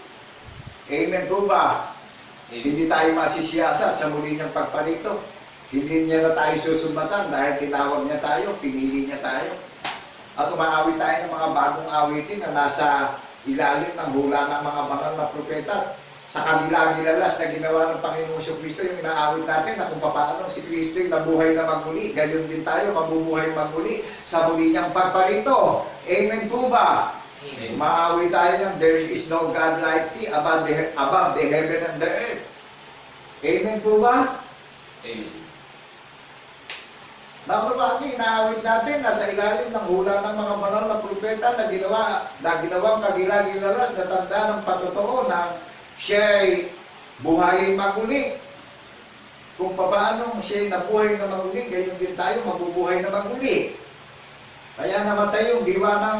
Amen po ba? Amen. Hindi tayo masisiyasat sa muli niyang pagparito. Hindi niya na tayo susumbatan dahil tinawag niya tayo, pinili niya tayo. At umaawit tayo ng mga bagong awitin na nasa ilalim ng hula ng mga banal na propeta. Sa kabilang nilalas na ginawa ng Panginoong Jesucristo yung inaawit natin na kung paano si Kristo yung nabuhay na magmuli. Gayon din tayo mabubuhay magmuli sa muli niyang pagparito. Amen po ba? Amen. Umaawit tayo ng there is no God like thee above the heaven and the earth. Amen po ba? Amen. Nakuha niyo, inaawit natin, nasa ilalim ng hula ng mga banal na propeta na ginawang kagilagilalas na tanda ng patotoo na siya'y buhayin maguli. Kung paano siya'y nabuhay na maguli, gayon din tayo mabubuhay na maguli. Kaya namatay yung diwa ng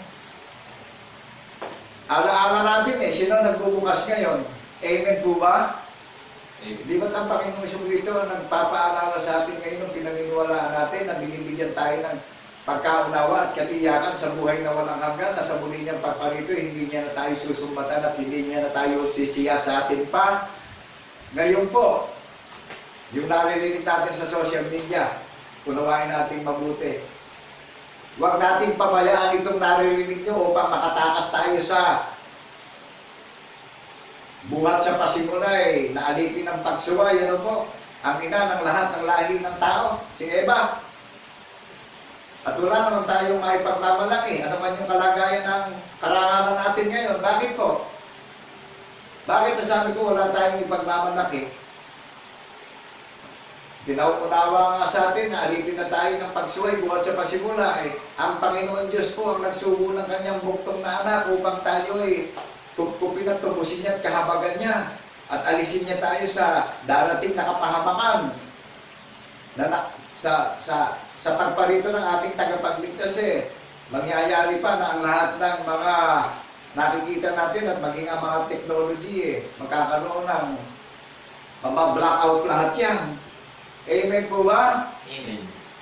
alaala natin eh. Sino nagbubukas ngayon? Amen po ba? Di ba't ang Panginoong Kristo ang nagpapaalala sa atin ngayon ng pinaniniwalaan natin na binibigyan tayo ng pagkaunawa at katiyakan sa buhay na walang hanggan, na sa muli niyang paparito, hindi niya na tayo susumbatan at hindi niya na tayo sisiya sa atin pa. Ngayon po, yung naririnig natin sa social media, unawain natin mabuti. Huwag natin pabayaan itong naririnig nyo upang makatakas tayo sa buhat sa pasimula na alipin ng pagsuway. Ano po? Ang ina ng lahat ng lahi ng tao, si Eva. At wala naman tayong maipagmamalaki. Ano man yung kalagayan ng karangalan natin ngayon? Bakit po? Bakit nasabi ko wala tayong ipagmamalaki? Pinauunawa nga sa atin na alipin na tayo ng pagsuway buhat sa pasimula. Ang Panginoon Diyos po ang nagsugo ng kanyang buktong na anak upang tayo kupkupin at tubusin niya at kahabagan niya at alisin niya tayo sa darating na kapahamakan na sa pagparito ng ating tagapagligtas mangyayari pa na ang lahat ng mga nakikita natin at maging ang mga technology magkakaroon ng blackout lahat yan. Amen po ba? Amen.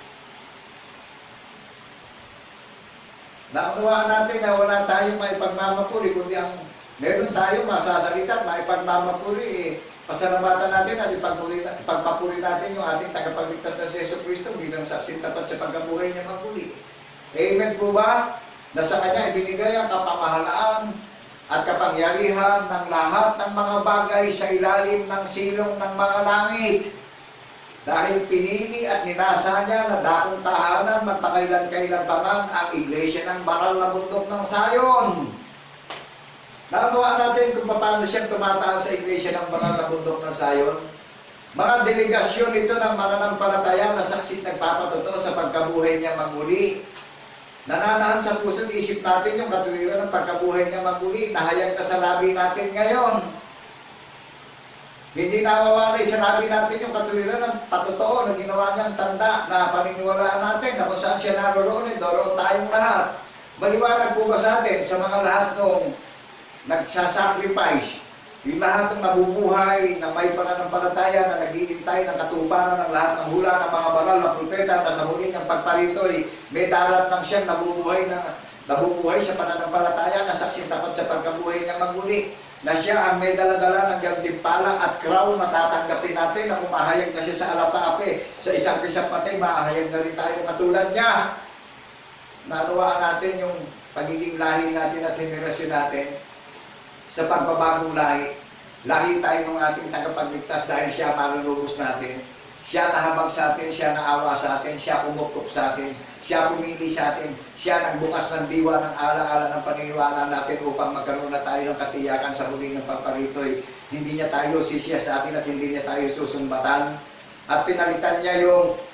Naunawaan natin na wala tayong maipagmamapuri kundi ang meron tayong masasalita at maipagmamapuri. Pasalamatan natin at ipagpapuri natin yung ating tagapagligtas na si Jesucristo bilang saksing tapat sa pagkabuhay niya maguli. Amen po ba? Na sa Kanya ibinigay ang kapamahalaan at kapangyarihan ng lahat ng mga bagay sa ilalim ng silong ng mga langit. Dahil pinili at ninasa niya na dakong tahanan magpakailan-kailan pa man ang iglesia ng banal na bundok ng Sayon. Nagawa natin kung paano siyang tumataas sa iglesia ng banal na bundok ng Sayon. Mga delegasyon ito ng mananampalataya na saksi nagpapatotoo sa pagkabuhay niya magmuli. Nananahan sa puso't isip natin yung katuwiran ng pagkabuhay niya magmuli. Nahayag na sa labi natin ngayon. Hindi nawawalay sa labi natin yung katuwiran ng patotoo na ginawa niyang tanda na paniniwalaan natin na kung saan siya naroroon, doroon tayong lahat. Maliwanag po ba sa atin sa mga lahat nung nagsasacrifice, yung lahat ng nabubuhay na may pananampalataya na naghihintay ng katuparan ng lahat ng hula ng mga banal na propeta na sa huli ng pagparito'y may darat ng siyang nabubuhay sa pananampalataya na saksing tapat sa pagkabuhay niya magmuli. Na siya ang may dala-dala ng gantimpala at crown na tatanggapin natin na kumahayag na siya sa alapaapi. Sa isang pisang patay, mahayag na rin tayo katulad niya. Nanuwaan natin yung pagiging lahi natin at henerasyon natin sa pagbabagong lahi. Lahi tayo ng ating tagapagligtas dahil siya manunubos natin. Siya nahabag sa atin, siya naawa sa atin, siya umukup sa atin, siya pumili sa atin, siya nagbukas ng diwa ng ala-ala ng paniniwala natin upang magkaroon na tayo ng katiyakan sa huli ng pagparito'y hindi niya tayo sisiya sa atin at hindi niya tayo susumbatan. At pinalitan niya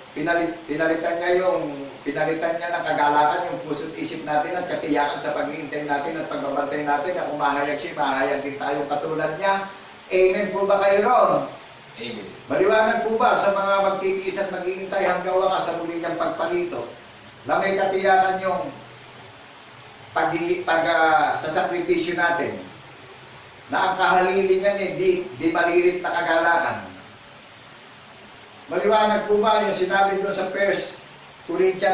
ng kagalakan yung puso't isip natin at katiyakan sa paghihintay natin at pagbabantay natin na kumahayag siya, mahayag din tayong katulad niya. Amen po ba kayo ron? Amen. Maliwanag po ba sa mga magtitiis at maghihintay hanggang wakas sa muli niyang pagparito na may katiyakan yung sa sakripisyo natin na ang kahalilingan di malirit na kagalakan. Maliwanag po ba yung sinabi doon sa 1 Corinthians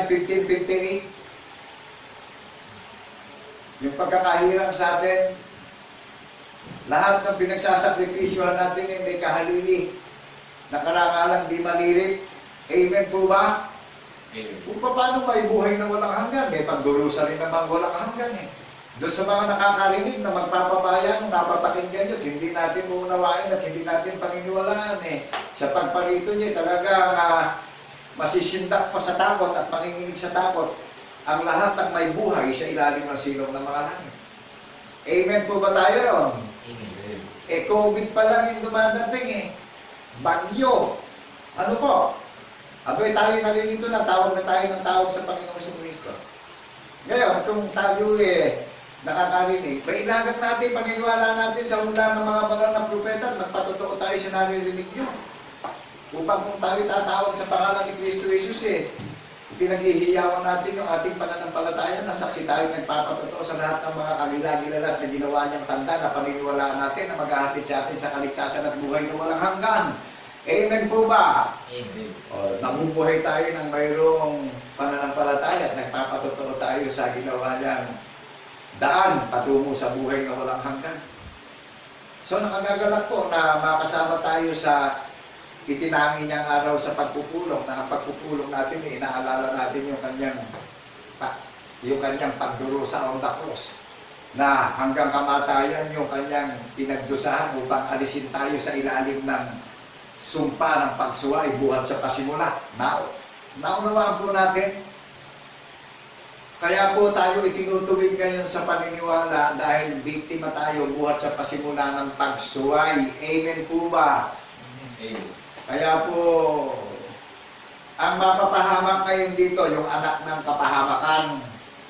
15:58? Yung pagkakahirang sa atin, lahat ng pinagsasakripisyohan natin ay may kahalili na karangalang di malirit. Amen po ba? Amen. Kung paano may buhay na walang hanggan, may pagdurusa rin naman walang hanggan Doon sa mga nakakarinig na magpapabayan, napapakinggan yun, hindi natin uunawain at hindi natin paniniwalaan Sa pagparito niya, talagang masisindak pa sa takot at manginginig sa takot ang lahat ng may buhay sa ilalim ng silong ng mga langit. Amen po ba tayo ron? Amen. COVID pa lang yung dumadating Bagyo. Ano po? Abay, tayo nalilito na, tawag na tayo ng tawag sa Panginoong Kristo. Ngayon, kung tayo nakakarinig, mailagat natin, paniniwala natin sa hula ng mga banal na propeta at magpatotoo tayo sa naririnig nyo. Upang kung tayo tatawag sa pangalan ni Kristo Jesus, pinaghihiyawan natin yung ating pananampalataya na saksi tayo nagpapatotoo sa lahat ng mga kagilagilalas na ginawa niyang tanda na paniniwalaan natin na maghahatid sa atin sa kaligtasan at buhay na walang hanggan. Amen po ba? Amen. O, nabubuhay tayo ng mayroong pananampalataya at nagpapatotoo tayo sa ginawa niyang daan patungo sa buhay na walang hanggan. So nakagagalak po na makasama tayo sa itinangi niyang araw sa pagpupulong, na ang pagpupulong natin, inaalala natin yung kanyang pagduro sa on the cross, na hanggang kamatayan yung kanyang pinagdusahan upang alisin tayo sa ilalim ng sumpa ng pagsuway buhat sa pasimula. Naunawaan po natin. Kaya po tayo itinutuwid ngayon sa paniniwala dahil biktima tayo buhat sa pasimula ng pagsuway. Amen po ba? Amen. Kaya po, ang mapapahamak ngayon dito, yung anak ng kapahamakan,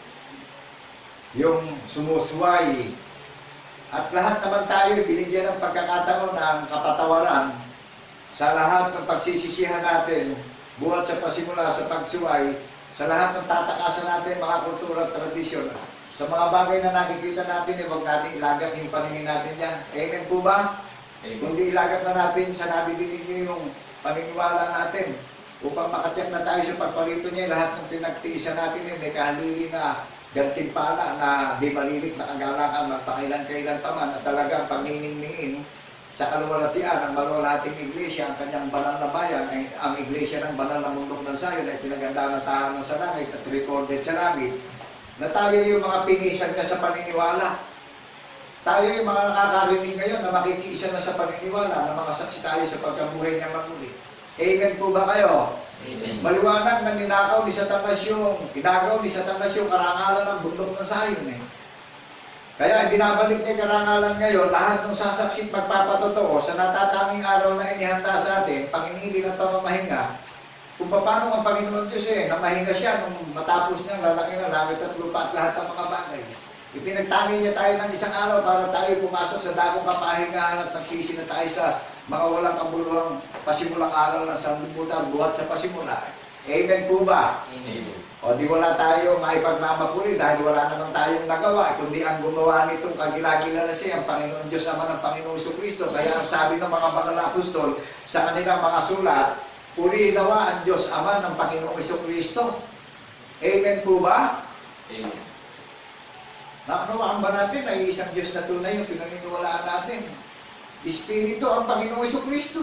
yung sumusuway, at lahat naman tayo binigyan ng pagkakataon ng kapatawaran sa lahat ng pagsisisihan natin, buhat sa pasimula sa pagsuway, sa lahat ng tatakasan natin, mga kultura at tradisyon, sa mga bagay na nakikita natin, huwag natin ilagat yung paningin natin yan. Amen po ba? Kundi ilagat na natin sa nadidinig niyo yung paniniwala natin upang makatiyak na tayo sa pagparito niya. Lahat ng pinagtiisan natin may kahalili na gantimpala na di malilit na kagalakan magpakailan-kailan pa man at talagang pagniningniin sa kaluwalhatian ng maluwalhating iglesia, ang kanyang banal na bayan, ay ang iglesia ng banal na mundok ng Zion ay pinaganda ng tahanan sa langit at recorded sa langit na tayo yung mga pinisan niya sa paniniwala. Tayo yung mga nakakarinig ngayon na makikiisa na sa paniniwala, na mga saksi tayo sa pagkabuhay niya magmuli. Amen po ba kayo? Amen. Maliwanag na ninakaw ni Satanas pinagaw ni Satanas yung karangalan ng bundok ng Zion Kaya binabalik niya karangalan ngayon, lahat ng sasaksi magpapatotoo sa natatanging araw na inihanda sa atin, panginili ng pamamahinga, kung paano ang Panginoon Diyos namahinga siya nung matapos niyang lalaki ng langit at lupa at lahat ng mga bagay. Ipinagtangi niya tayo ng isang araw para tayo pumasok sa dakong kapahingahan at nagsisi na tayo sa mga walang kabuluhang pasimulang aral ng sanlibutan buhat sa pasimula. Amen po ba? Amen. O di wala tayo maipagmamapuri dahil wala naman tayong nagawa, kundi ang gumawa nitong kagilagila na siya, ang Panginoon Diyos Ama ng Panginoong Kristo. Kaya ang sabi ng mga banal na apostol sa kanilang mga sulat, purihin nawa ang Diyos Ama ng Panginoong Kristo. Amen po ba? Amen. Naunawaan ba natin na isang Diyos na tunay yung pinaniniwalaan natin? Espiritu ang Panginoong Kristo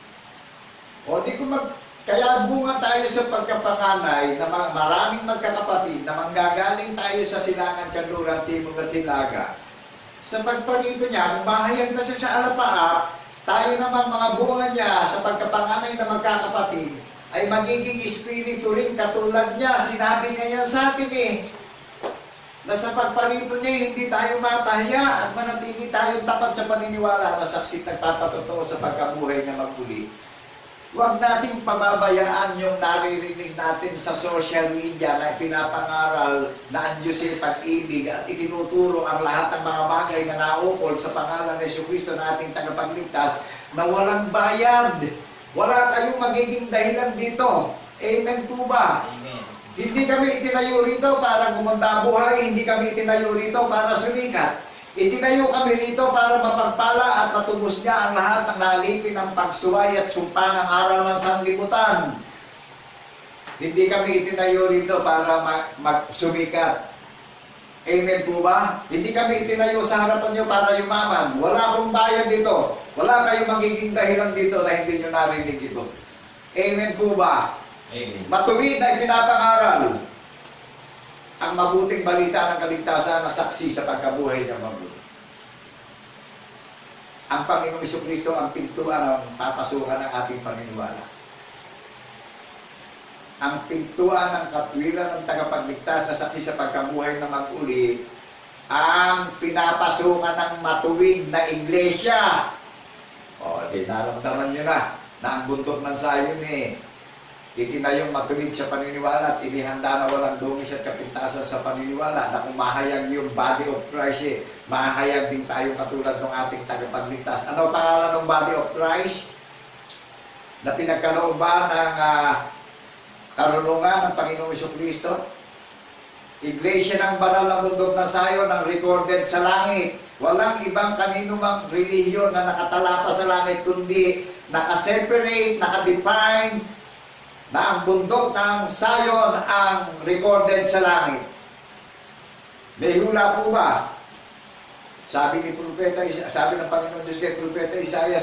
O di ko kaya bunga tayo sa pagkapanganay na maraming magkakapatid na manggagaling tayo sa silangan, kanluran, timog at hilaga. Sa pagparito niya, kung mahayag na siya sa alapaap, tayo naman mga bunga niya sa pagkapanganay na magkakapatid ay magiging espiritu rin katulad niya. Sinabi niya yan sa atin na sa pagparito niya hindi tayo mapahiya at manatili tayong tapat sa paniniwala na saksi nagpapatotoo sa pagkabuhay na magmuli. Huwag nating pababayaan yung naririnig natin sa social media na pinapangaral na ang Diyos ay pag-ibig at itinuturo ang lahat ng mga bagay na naukol sa pangalan ni Jesucristo na ating tagapagligtas na walang bayad. Wala kayong magiging dahilan dito. Amen po ba? Amen. Hindi kami itinayo rito para gumanda buhay, hindi kami itinayo rito para sumikat. Itinayo kami rito para mapagpala at matubos niya ang lahat ng nalipin ng pagsuway at sumpa ng aral ng sanlibutan. Hindi kami itinayo rito para magsumikat. Amen po ba? Hindi kami itinayo sa harapan niyo para yumaman. Wala akong bayan dito. Wala kayong magiging dahilan dito na hindi niyo narinig ito. Amen po ba? Amen. Matuwid ay pinapangaral ang mabuting balita ng kaligtasan na saksi sa pagkabuhay ng mabuti. Ang Panginoong Jesucristo ang pintuan ng papasukan ng ating paniniwala. Ang pintuan ng katwiran ng tagapagligtas na saksi sa pagkabuhay na mag-uli, ang pinapasukan ng matuwid na iglesia. O, di naramdaman nyo na ang buntot ng Zion itinayong matuwid sa paniniwala at inihanda na walang dungis at kapintasan sa paniniwala na kung mahayag yung body of Christ, mahayag din tayo katulad ng ating tagapagligtas. Ano pangalan ng body of Christ? Na pinagkalooban ng karunungan ng Panginoong Jesucristo? Iglesia ng banal na bundok na sayo ng recorded sa langit. Walang ibang kanino mang relihiyon na nakatala pa sa langit, kundi nakaseparate, nakadefine na ang bundok ng Sayon ang recorded sa langit. May hula po ba? Sabi ni Propeta, sabi ng Panginoon Diyos kay Propeta Isaiah,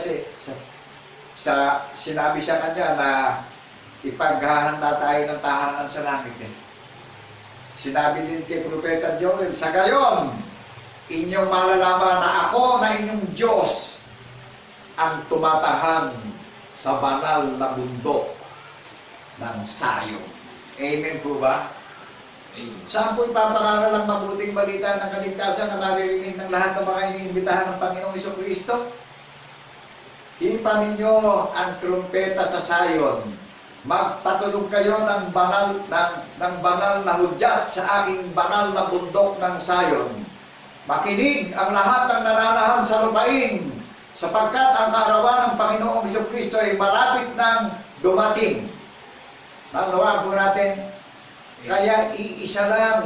sinabi siya kanya na ipaghahanda tayo ng tahanan sa langit. Sinabi din kay Propeta Joel, sa gayon, inyong malalaman na ako na inyong Diyos ang tumatahan sa banal na bundok ng Sayon. Amen po ba? Amen. Saan po ipapangaral ang mabuting balita ng kaligtasan na maririnig ng lahat ng mga iniimbitahan ng Panginoong Jesucristo? Hipan ninyo ang trumpeta sa Sayon. Magpatulog kayo ng banal na hudyat sa aking banal na bundok ng Sayon. Makinig ang lahat ng nananahan sa lupain, sapagkat ang kaarawan ng Panginoong Jesucristo ay malapit nang dumating. Naunawaan po natin, kaya iisa lang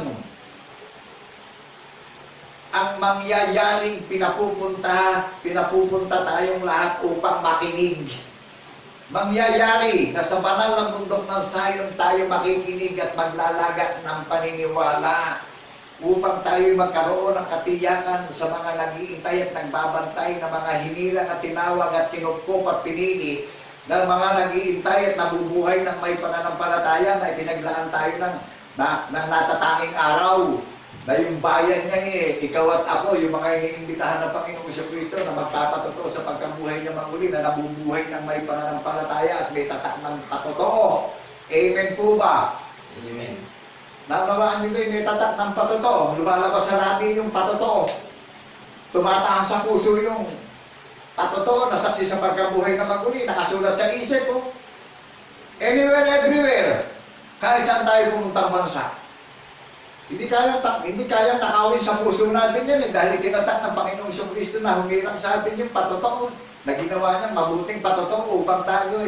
ang mangyayaring pinapupunta tayong lahat upang makinig. Mangyayari na sa banal na bundok ng Sayon tayo makikinig at maglalaga ng paniniwala upang tayo magkaroon ng katiyakan sa mga nag-iintay at nagbabantay na mga hinilang at tinawag at kinupkup at pinili ng mga nag-iintay at nabubuhay ng may pananampalataya na ipinaglaan tayo ng natatanging araw na yung bayan niya ikaw at ako, yung mga iniimbitahan ng Panginoong Jesucristo na magpapatotoo sa pagkabuhay niya maguli, na nabubuhay ng may pananampalataya at may tatak ng patotoo. Amen po ba? Amen. Naunawaan niyo ba may tatak ng patotoo? Lumalabas sa rami yung patotoo. Tumataas sa puso yung patotoo na saksi sa pagkabuhay na maguli, nakasulat sa isip ko. Anywhere, everywhere. Kahit saan tayo pumuntang bansa. Hindi kaya nakawin sa puso natin yan dahil tinatak ng Panginoong Jesucristo na humirang sa atin yung patotoo na ginawa niya mabuting patotoo upang tayo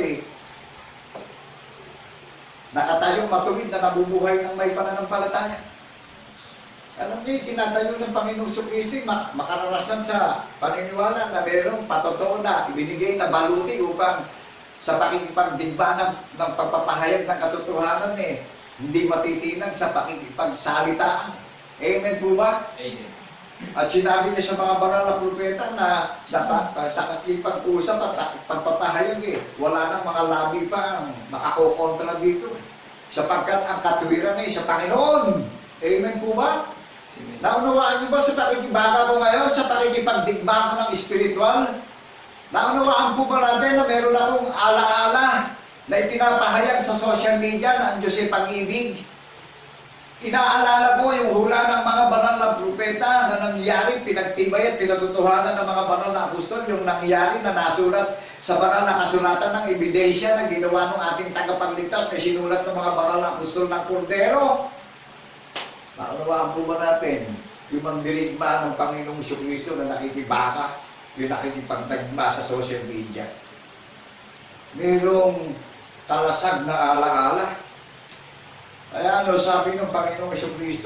nakatayong matuwid na nabubuhay ng may pananampalataya. Alam niyo, tinatayo ng Panginoong Jesucristo makararasan sa paniniwala na mayroong patotoo na ibinigay na baluti upang sa pakikipagdigba ng pagpapahayag ng katotohanan hindi matitinag sa pakikipagsalitaan. Amen po ba? Amen. At sinabi niya sa mga banal na propeta na sa pakikipag-usap at pagpapahayag wala nang mga labi pa ang makakokontra dito. Sapagkat ang katwiran ay sa Panginoon. Amen po ba? Amen. Naunawaan niyo ba sa pakikibaka ko ngayon, sa pakikipagdigba ko ng espiritual? Naunawaan po ba natin na meron akong alaala na ipinapahayag sa social media na ang Diyos ay pag-ibig? Inaalala ko yung hula ng mga banal na propeta na nangyari, pinagtibay at pinatutuhanan ng mga banal na apostol, yung nangyari na nasulat sa banal na kasulatan ng ebidensya na ginawa ng ating tagapagligtas na sinulat ng mga banal na apostol ng Kordero. Naunawaan po ba natin yung mandirigma ng Panginoong Jesucristo na nakikibaka, yung nakikipagtagma sa social media? Mayroong talasag na alaala. Kaya sabi ng Panginoong Jesucristo,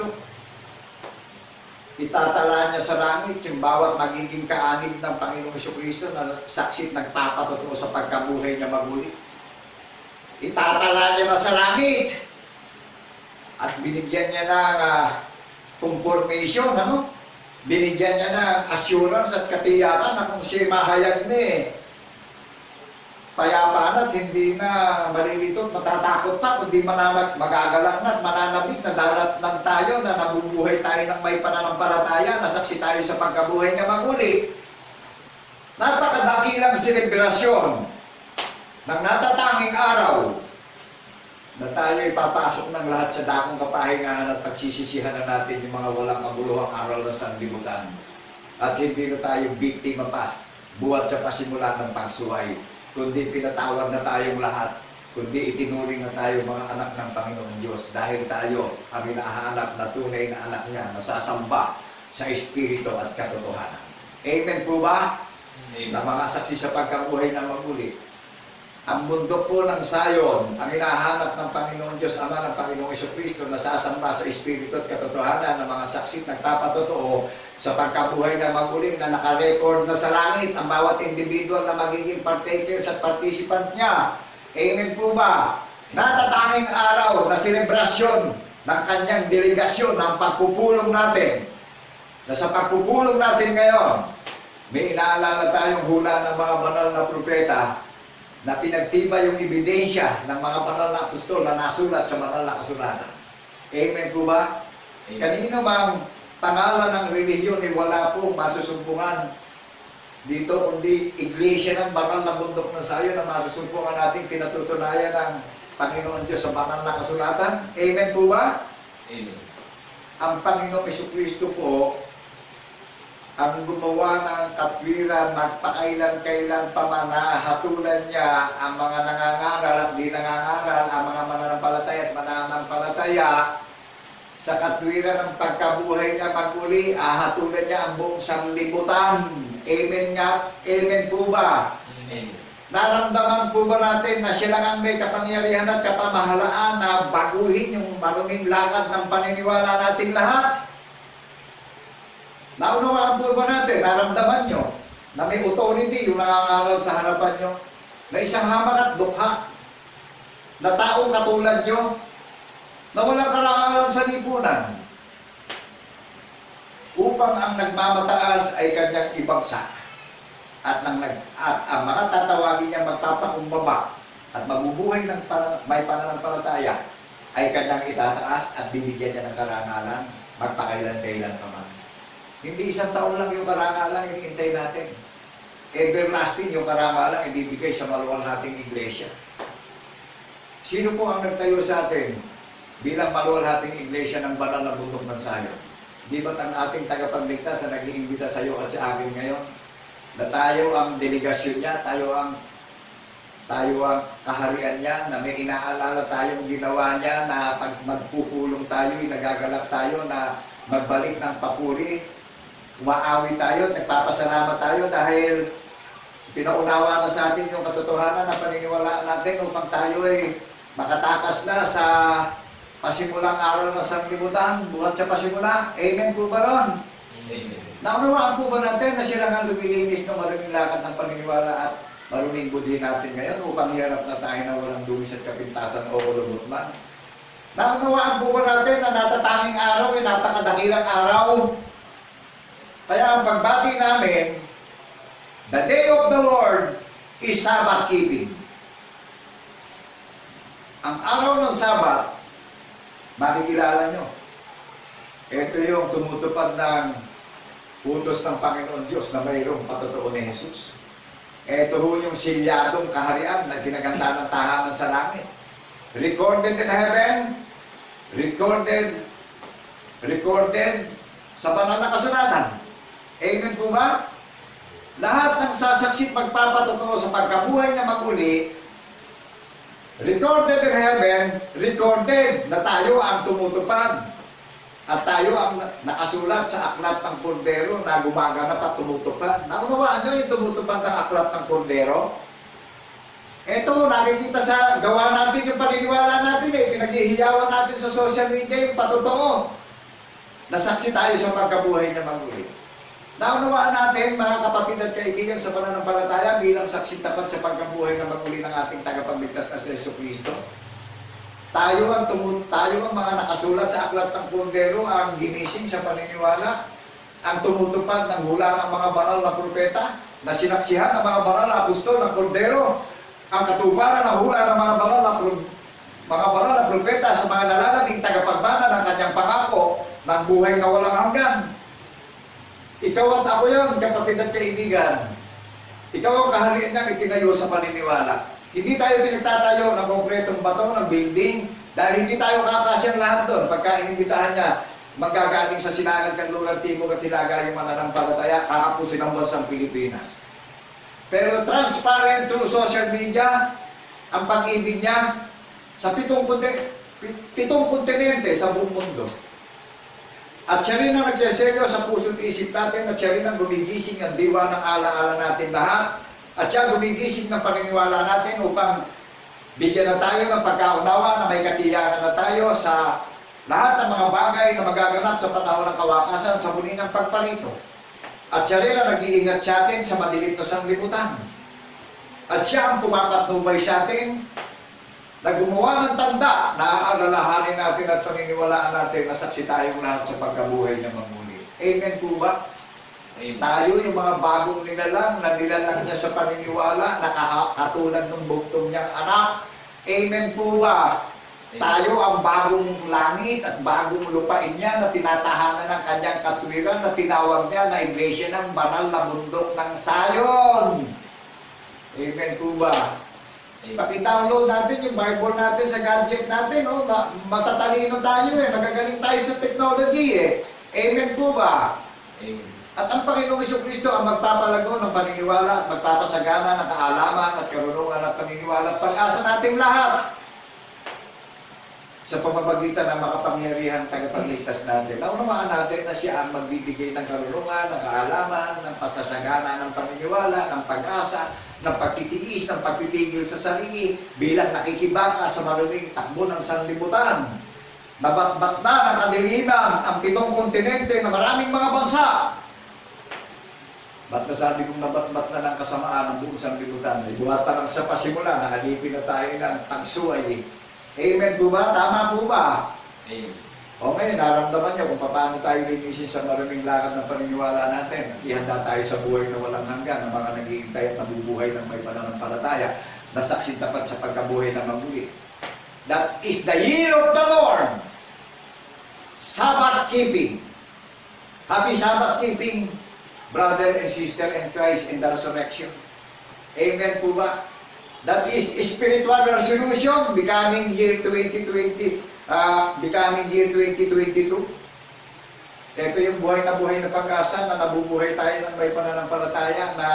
itatala niya sa langit yung bawat magiging kaanib ng Panginoong Jesucristo na saksit nagpapatotoo sa pagkabuhay niya maguli. Itatala niya na sa langit at binigyan niya ng confirmation, binigyan niya ng assurance at katiyakan na kung siya mahayag payapaan at hindi na malilito at matatakot pa, kundi magagalang na at mananabik na darat lang tayo na nabubuhay tayo ng may pananampalataya, nasaksi tayo sa pagkabuhay niya maguli. Napakadakilang selebrasyon ng natatanging araw na tayo ipapasok ng lahat sa dakong kapahingahan at pagsisisihan na natin yung mga walang kabuluhang aral na sanlibutan. At hindi na tayo biktima pa buhat sa pasimulan ng pagsuway, kundi pinatawad na tayong lahat kundi itinuring na tayo mga anak ng Panginoon Diyos dahil tayo ang hinahanap na tunay na anak niya na sasamba sa Espiritu at katotohanan. Amen po ba? Na mga saksi sa pagkabuhay na maguli. Ang mundo po ng Sayon, ang hinahanap ng Panginoon Diyos Ama ng Panginoong Jesucristo na sasamba sa Espiritu at katotohanan ng mga saksi nagpapatotoo sa pagkabuhay na maguli na nakarecord na sa langit ang bawat individual na magiging partakers at participant niya. Amen po ba? Natatanging araw na selebrasyon ng kanyang delegasyon ng pagpupulong natin. Na sa pagpupulong natin ngayon, may inaalala tayong hula ng mga banal na propeta na pinagtibay yung ebidensya ng mga banal na apostol na nasulat sa banal na kasulatan. Amen po ba? Amen. Kanino mang pangalan ng relihiyon ay wala pong masusumpungan dito, kundi iglesia ng banal na bundok ng Sayon na masusumpungan natin pinatutunayan ng Panginoon Diyos sa banal na kasulatan. Amen po ba? Amen. Ang Panginoong Jesucristo po ang gumawa ng katwiran, magpakailan-kailan pa man hatulan niya ang mga nangangaral at di nangangaral, ang mga mananampalataya at mananampalataya sa katwiran ng pagkabuhay niya maguli, hatulan niya ang buong sanlibutan. Amen nga? Amen po ba? Amen. Naramdaman po ba natin na siya lang ang may kapangyarihan at kapamahalaan na baguhin yung maruming lakad ng paniniwala nating lahat? Naunawaan po ba natin, naramdaman nyo, na may authority yung nangangaral sa harapan nyo, na isang hamak at dukha, na taong katulad nyo, na walang karangalan sa lipunan, upang ang nagmamataas ay kanyang ibagsak, at ang mga tatawagin niya magpapakumbaba, at mabubuhay ng may pananampalataya, ay kanyang itataas at bibigyan niya ng karangalan, magpakailan-kailan pa man. Hindi isang taon lang yung karangalan iniintay natin. Everlasting yung karangalan ibibigay sa maluwal nating iglesia. Sino po ang nagtayo sa atin bilang maluwal nating iglesia ng banal na bundok ng Sayon? Di ba't ang ating tagapagligtas na nag-iimbita sa iyo at sa akin ngayon? Na tayo ang delegasyon niya, tayo ang kaharian niya, na may inaalala tayong ginawa niya, na pag magpupulong tayo, nagagalak tayo na magbalik ng papuri. Umaawi tayo, nagpapasalamat tayo dahil pinaunawa na sa atin yung katotohanan na paniniwalaan natin upang tayo ay makatakas na sa pasimulang aral ng sanglibutan, buhat sa pasimula. Amen po ba ron? Amen. Naunawaan po ba natin na siya lang ang lumilinis ng maruming lakad ng paniniwala at maruming budhi natin ngayon upang hiharap na tayo na walang dumis at kapintasan o ulubot man? Naunawaan po ba natin na natatanging araw ay napakadakilang araw? Kaya ang pagbati namin, the day of the Lord is Sabbath keeping. Ang araw ng Sabat, makikilala nyo. Ito yung tumutupad ng utos ng Panginoon Diyos na mayroong patotoo ni Jesus. Ito ho yung silyadong kaharian na ginaganda ng tahanan sa langit. Recorded in heaven, recorded sa banal na kasulatan. Amen po ba? Lahat ng sasaksi magpapatotoo sa pagkabuhay na maguli, recorded in heaven, recorded na tayo ang tumutupad. At tayo ang nakasulat sa aklat ng Kordero na gumaganap at tumutupad. Naunawaan nyo yung tumutupad ng aklat ng Kordero? Ito, nakikita sa gawa natin yung paniniwala natin pinaghihiyawan natin sa social media yung patotoo. Nasaksi tayo sa pagkabuhay na maguli. Naunawaan natin, mga kapatid at kaibigan sa pananampalataya, bilang saksi tapat sa pagkabuhay na maguli ng ating tagapagligtas na si Jesucristo. Tayo ang mga nakasulat sa aklat ng Kordero, ang ginising sa paniniwala, ang tumutupad ng hula ng mga banal na propeta, na sinaksihan ng mga banal na apostol ng Kordero, ang katuparan ng hula ng mga banal na propeta sa mga nalalabing tagapagbana ng kanyang pangako ng buhay na walang hanggan. Ikaw at ako yan, kapatid at kaibigan. Ikaw ang kaharian niyang itinayo sa paniniwala. Hindi tayo pinagtatayo ng konkretong bato, ng building, dahil hindi tayo kakasyang lahat doon. Pagka inimbitahan niya, magagaling sa Sinagad, Kanluran, Timog at Hilaga yung mananampalataya, kakapusin ang bansang Pilipinas. Pero transparent through social media, ang pag-ibig niya sa pitong kontinente sa buong mundo. At siya rin ang nagseselyo sa puso't isip natin, at siya rin ang gumigising ng diwa ng ala-ala natin lahat. At siya gumigising ng paniniwala natin upang bigyan na tayo ng pagkaunawa na may katiyakan na tayo sa lahat ng mga bagay na magaganap sa panahon ng kawakasan sa muli ng pagparito. At siya rin ang nag-iingat sa atin sa madilim na sanglibutan. At siya ang pumapatnubay sa atin na gumawa ng tanda na aalalahanin natin at paniniwalaan natin na saksi tayong lahat sa pagkabuhay ng mamuli. Amen po ba? Amen. Tayo yung mga bagong nilalang na nilalang niya sa paniniwala, nakakatulad ng buktong niyang anak. Amen po ba? Amen. Tayo ang bagong langit at bagong lupain niya na tinatahanan ng kanyang katwiran na tinawag niya na iglesia ng banal na bundok ng Sayon. Amen po ba? Paki-download natin yung Bible natin sa gadget natin, oh. Matatalino tayo eh, magagaling tayo sa technology eh. Amen po ba? Amen. At ang Panginoong Jesucristo ang magpapalago ng paniniwala at magpapasagana ng kaalaman at karunungan at paniniwala at pag-asa nating lahat sa pamamagitan ng makapangyarihang tagapagligtas natin. Naunawaan natin na siya ang magbibigay ng karunungan, ng kaalaman, ng pasasagana ng paniniwala, ng pag-asa, ng pagtitiis, ng pagpipigil sa sarili bilang nakikibaka sa maruming takbo ng sanlibutan. Nabatbat na ng kadiliman ang 7 kontinente na maraming mga bansa. Ba't nasabi kong nabatbat na ng kasamaan ng buong sanlibutan? Ibuhata lang sa pasimula na halipin na tayo ng tagsuay. Amen po ba? Tama po ba? Amen. O ngayon, naramdaman niyo kung paano tayo linisin sa maraming lakad ng paniniwala natin. Ihanda tayo sa buhay na walang hanggan, ng mga naghihintay at nabubuhay ng may pananampalataya na saksi tapat sa pagkabuhay na mamuli. That is the year of the Lord. Sabbath keeping. Happy Sabbath keeping, brother and sister in Christ in the resurrection. Amen po ba? That is spiritual resolution, becoming year 2020, becoming year 2022. Ito yung buhay na pag-asa na nabubuhay tayo ng may pananampalataya na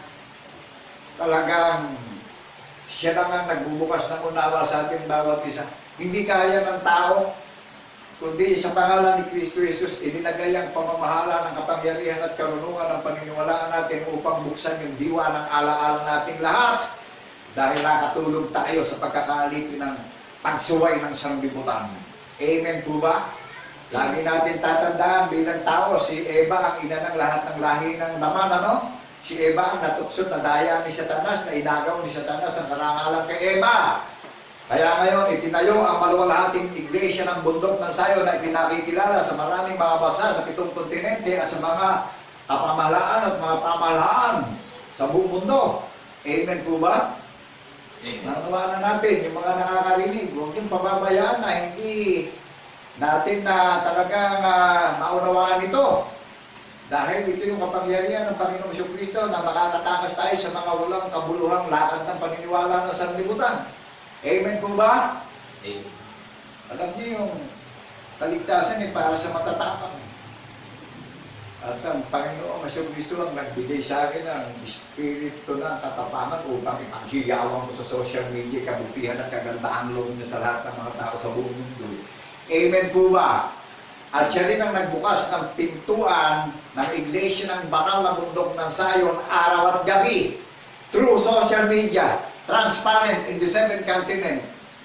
talagang siya lang ang nagbubukas ng unawa sa ating bawat isa. Hindi kaya ng tao, kundi sa pangalan ni Kristo Jesus, inilagay ang pamamahala ng kapangyarihan at karunungan ng paniniwalaan natin upang buksan yung diwa ng ala-ala nating lahat. Dahil nakatulog tayo sa pagkakaalipin ng pagsuway ng sanglibutan. Amen po ba? Lagi natin tatandaan bilang tao, si Eva ang ina ng lahat ng lahi ng laman, ano? Si Eva ang natuksot na daya ni Satanas, na inagaw ni Satanas ang karangalan kay Eva. Kaya ngayon, itinayo ang maluwalhating iglesia ng bundok ng Sayon na ipinakikilala sa maraming mga bansa sa 7 kontinente at sa mga kapamahalaan at mga pamahalaan sa buong mundo. Amen po ba? Naunawaan na natin, yung mga nakakarinig, huwag yung pababayaan na hindi natin na talagang maunawaan ito. Dahil ito yung kapangyarihan ng Panginoong Jesucristo na makakatakas tayo sa mga walang kabuluhang lakad ng paniniwala ng sanlibutan. Amen po ba? Amen. Alam niyo yung kaligtasan ay para sa matatapang. At ang Panginoong Jesucristo ang nagbigay sa akin ng espiritu ng katapangan upang ipaghiyawan ko sa social media kabutihan at kagandaang loob niya sa lahat ng mga tao sa buong mundo. Amen po ba? At siya rin ang nagbukas ng pintuan ng iglesia ng banal na bundok ng Sayon araw at gabi through social media, transparent in the 7th continent,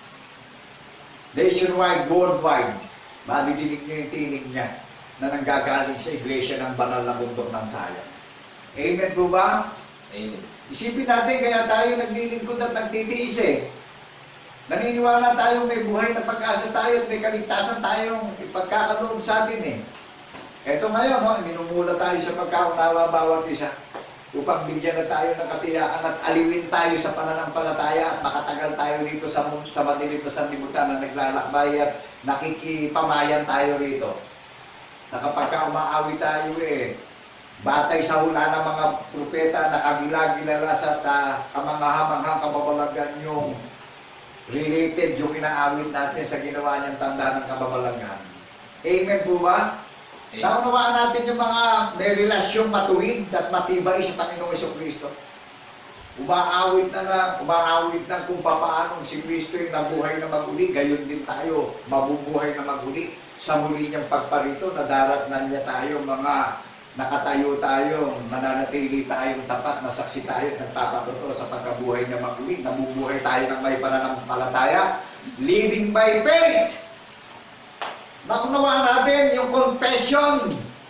nationwide, worldwide. Madidinig niyo yung tinig niya na nanggagaling sa iglesia ng banal na bundok ng Sayon. Amen po ba? Amen. Isipin natin kaya tayo naglilingkod at nagtitiis eh. Naniniwala tayo may buhay na pag-asa tayo at may kaligtasan tayong ipagkakaloob sa atin eh. Eto ngayon, minumula tayo sa pagkaunawa bawat isa upang bigyan na tayo ng katiyakan at aliwin tayo sa pananampalataya at makatagal tayo dito sa madilim na sanlibutan na naglalakbay at nakikipamayan tayo rito. Na kapag umaawi tayo eh, batay sa hula ng mga propeta na kagilagilala sa kamangahamanghang kababalagan yung related yung inaawit natin sa ginawa niyang tanda ng kababalagan. Amen po ba? Naunawaan natin yung mga may relasyong matuwid at matibay sa Panginoong Jesucristo. umaawit na kung paano si Kristo yung nabuhay na maguli, gayon din tayo, mabubuhay na maguli sa muli niyang pagparito, nadarat na niya tayo, mga nakatayo tayo, mananatili tayong tapat, nasaksi tayo, nagpapatotoo sa pagkabuhay na maguli, nabubuhay tayo ng may pananampalataya, living by faith. Nakunawaan natin yung confession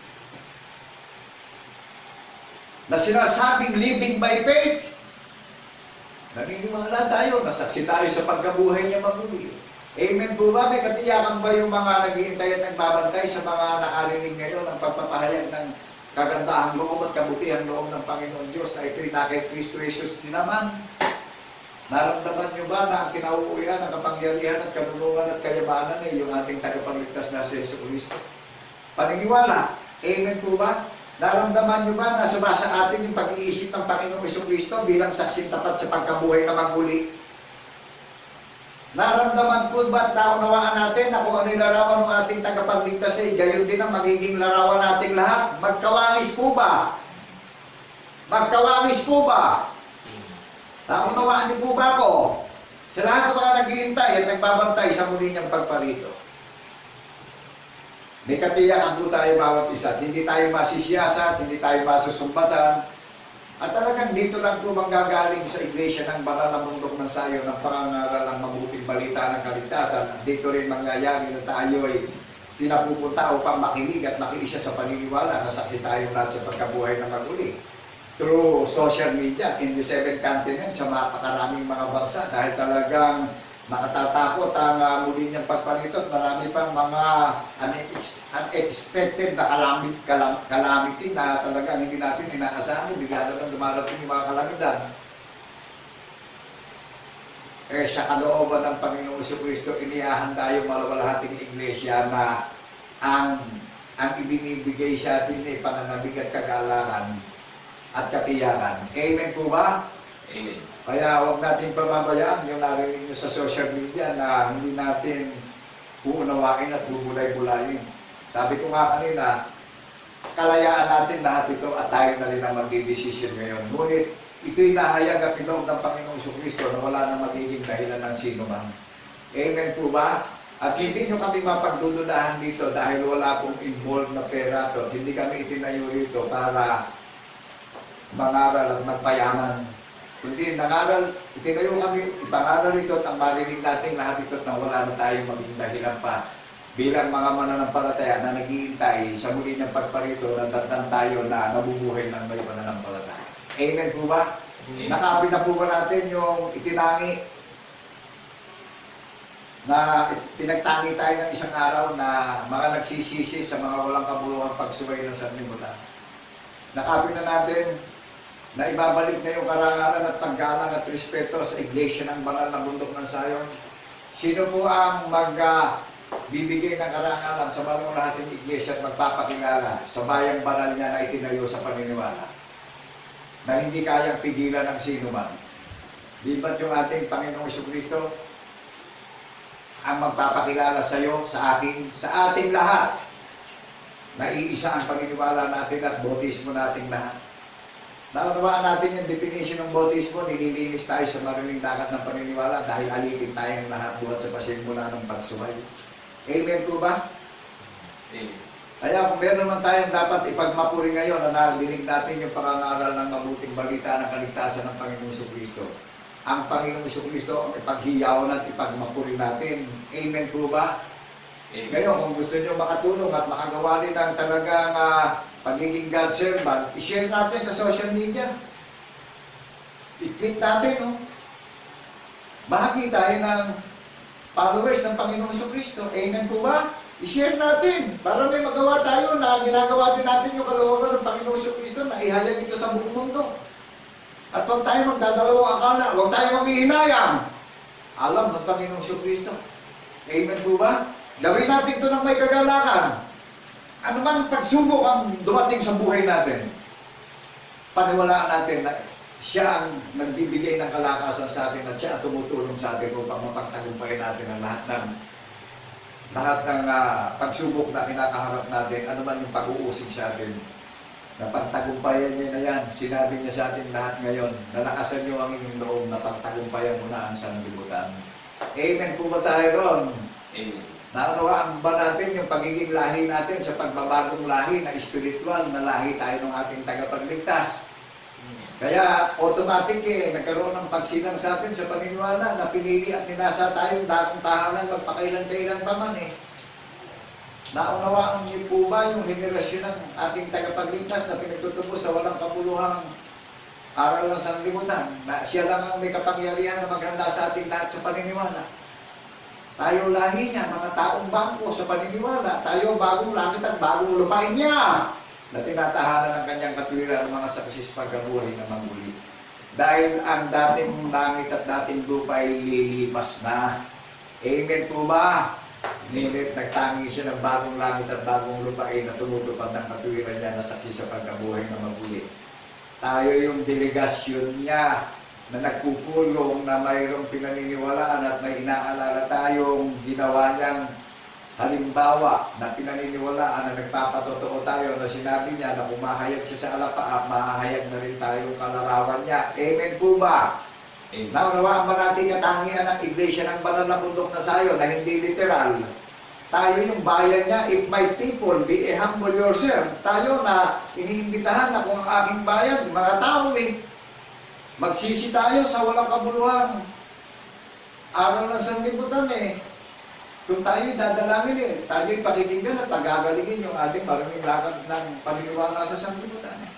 na sinasabing living by faith. Naniniwala tayo, nasaksi tayo sa pagkabuhay niya maguli. Amen po ba? May katiyakan ba yung mga naghihintay at nagbabantay sa mga nakarinig ngayon ng pagpapahayag ng kagandahang loob at kabutihang loob ng Panginoon Diyos na ito'y na kay Kristo Jesus din naman? Naramdaman niyo ba na ang kinauuwian, ang kapangyarihan at kanunungan at kayamanan ay yung ating tagapagligtas na si Jesus Kristo? Paniniwala. Amen po ba? Naramdaman niyo ba na sumasa atin yung pag-iisip ng Panginoong Jesucristo bilang saksing tapat sa pagkabuhay na maguli? Naramdaman po ba at naunawaan natin na kung ano yung larawan ng ating tagapagligtas ay gayon din ang magiging larawan nating lahat? Magkawangis po ba? Magkawangis po ba? Naunawaan niyo po ba ako? Sa lahat ng mga naghihintay at nagbabantay sa muli niyang pagparito. May katiyakan po tayo bawat isa. Hindi tayo masisiyasat, hindi tayo masusumbatan. At talagang dito lang po manggagaling sa iglesia ng banal na bundok ng sayo ng pangangaral ng mabuting balita ng kaligtasan. At dito rin mangyayari na tayo ay pinapupunta upang makinig at makinig siya sa paniniwala na sakit tayong lahat sa pagkabuhay na maguli. Through social media in the 7 continents sa mapakaraming mga bansa dahil talagang nakatatakot ang muli niyang pagparito at marami pang mga unexpected na calamity na talagang hindi natin inaasahan. Bigla na lang dumarating yung mga kalamidad. Sa kalooban ng Panginoong Jesucristo, inihahanda yung malawalahating iglesia na ang ibinibigay sa atin ay pananabig at kagalangan at katiyakan. Amen po ba? Amen. Kaya huwag natin pababayaan yung narinig nyo sa social media na hindi natin uunawain at bubulay-bulayin. Sabi ko nga kanina, kalayaan natin lahat ito at tayo na rin ang magdidesisyon ngayon. Ngunit ito'y nahayag at pinoob ng Panginoong Jesucristo na wala na magiging dahilan ng sino man. Amen po ba? At hindi nyo kami mapagdududahan dito dahil wala pong involved na pera to. Hindi kami itinayo rito para mangaral at magpayaman. Kundi nangaral, itinayo kami, ipangaral ito at ang marinig natin lahat ito na wala na tayong maging dahilan pa bilang mga mananampalataya na naghihintay sa muli niyang pagparito na tatang tayo na nabubuhay ng may mananampalataya. Amen po ba? Amen. Nakapit na po ba natin yung itinangi na pinagtangi tayo ng isang araw na mga nagsisisi sa mga walang kabuluhang pagsuway ng sanlibutan. Nakapit na natin na ibabalik na yung karangalan at paggalang at respeto sa iglesia ng banal na bundok ng Sayon. Sino po ang magbibigay ng karangalan sa malawalahating iglesia at magpapakilala sa bayang banal niya na itinayo sa paniniwala na hindi kayang pigilan ng sino man? Di ba't yung ating Panginoong Jesucristo ang magpapakilala sa iyo, sa akin, sa ating lahat na iisa ang paniniwala natin at bautismo nating lahat? Naunawaan natin yung definition ng bautismo, nililinis tayo sa mariling dagat ng paniniwala dahil alipin tayong lahat buhat sa pasimula ng pagsuway. Amen po ba? Amen. Kaya kung meron man tayong dapat ipagmapuri ngayon na narinig natin yung pangangaral ng mabuting balita ng kaligtasan ng Panginoong Jesucristo. Ang Panginoong Jesucristo ang ipaghiyawan at ipagmapuri natin. Amen po ba? Amen. Ngayon, kung gusto nyo makatulong at makagawa rin ng talagang pagiging God servant, i-share natin sa social media. I-click natin, no? Bahagi tayo ng followers ng Panginoong Jesucristo. Amen po ba? I-share natin para may magawa tayo na ginagawa din natin yung kalooban ng Panginoong Jesucristo na ihayag ito sa buong mundo. At huwag tayo magdadalawang akala, huwag tayo maghihinayang. Alam ng Panginoong Jesucristo. Amen po ba? Gawin natin ito ng may kagalakan. Ano bang pagsubok ang dumating sa buhay natin? Paniwalaan natin na siya ang nagbibigay ng kalakasan sa atin at siya ang tumutulong sa atin upang mapagtagumpayan natin ang lahat ng pagsubok na kinakaharap natin, ano man yung pag-uusig sa atin. Napagtagumpayan niya na yan. Sinabi niya sa atin lahat ngayon, nalakasan niyo ang inyong loob, napagtagumpayan mo na ang sanlibutan. Amen po ba tayo ron? Amen. Naunawaan ba natin yung pagiging lahi natin sa pagbabagong lahi na espiritual na lahi tayo ng ating tagapagligtas? Kaya automatic nagkaroon ng pagsilang sa atin sa paniniwala na pinili at ninasa tayong dakong tahanan magpakailan-kailan pa man Naunawaan niyo po ba yung henerasyon ng ating tagapagligtas na pinagtutubos sa walang kabuluhang aral ng sanlibutan? Na siya lang ang may kapangyarihan na maghanda sa ating lahat sa paniniwala. Tayo lahi niya, mga taong bangko sa paniniwala. Tayo bagong langit at bagong lupain niya na tinatahanan ng kanyang katwiran ng mga saksis pagkabuhay na mamuli. Dahil ang dating langit at dating lupa ay lilipas na. Amen po ba? Ngunit nagtangi siya ng bagong langit at bagong lupain na tumutupad ng katwiran niya na saksi sa pagkabuhay na mamuli. Tayo yung delegasyon niya na nagpupulong na mayroong pinaniniwalaan at may inaalala tayong ginawa niyang halimbawa na pinaniniwalaan na nagpapatotoo tayo na sinabi niya na umahayag siya sa alapaap, mahahayag na rin tayo kalarawan niya. Amen po ba? Naunawaan ba natin katangian ng iglesia ng banal na bundok na sayo na hindi literal? Tayo yung bayan niya, if my people be a humble yourself. Tayo na iniimbitahan na kung ang aking bayan, mga tao magsisi tayo sa walang kabuluhan. Araw ng sanlibutan Kung tayo dadalangin tayo pakikinggan at pagagalingin yung ating maraming lakad ng paniniwala sa sanlibutan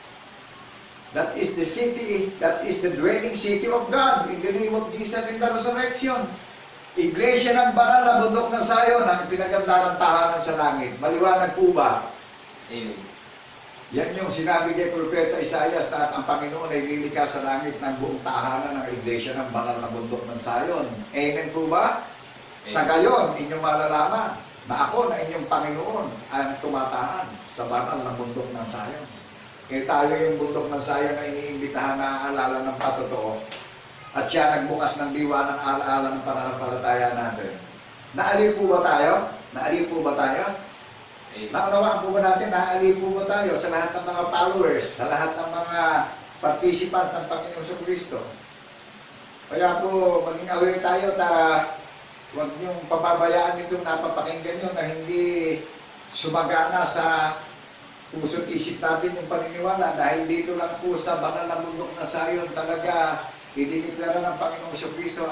That is the city, that is the dwelling city of God in the name of Jesus in the resurrection. Iglesia ng banal na bundok ng Sayon ang pinaganda ng tahanan sa langit. Maliwanag po ba? Amen. Yan yung sinabi kay Propeta Isaias na ang Panginoon ay lilikha sa langit ng buong tahanan ng iglesia ng banal na bundok ng Sayon. Amen po ba? Sa gayon, inyong malalaman na ako na inyong Panginoon ang tumatahan sa banal na bundok ng Sayon. Tayo yung bundok ng Sayon na iniimbitahan na alala ng patotoo. At siya nagbukas ng diwa ng alaala ng pananampalataya natin. Naaliw po ba tayo? Naaliw po ba tayo? Naunawaan po ba natin, naaliw po ba tayo sa lahat ng mga followers, sa lahat ng mga participant ng Panginoong Kristo? Kaya po, maging aware tayo huwag niyong pababayaan itong napapakinggan nyo na hindi sumagana sa puso't isip natin yung paniniwala dahil dito lang po sa banal na bundok na Sayon talaga idineklara ng Panginoong Kristo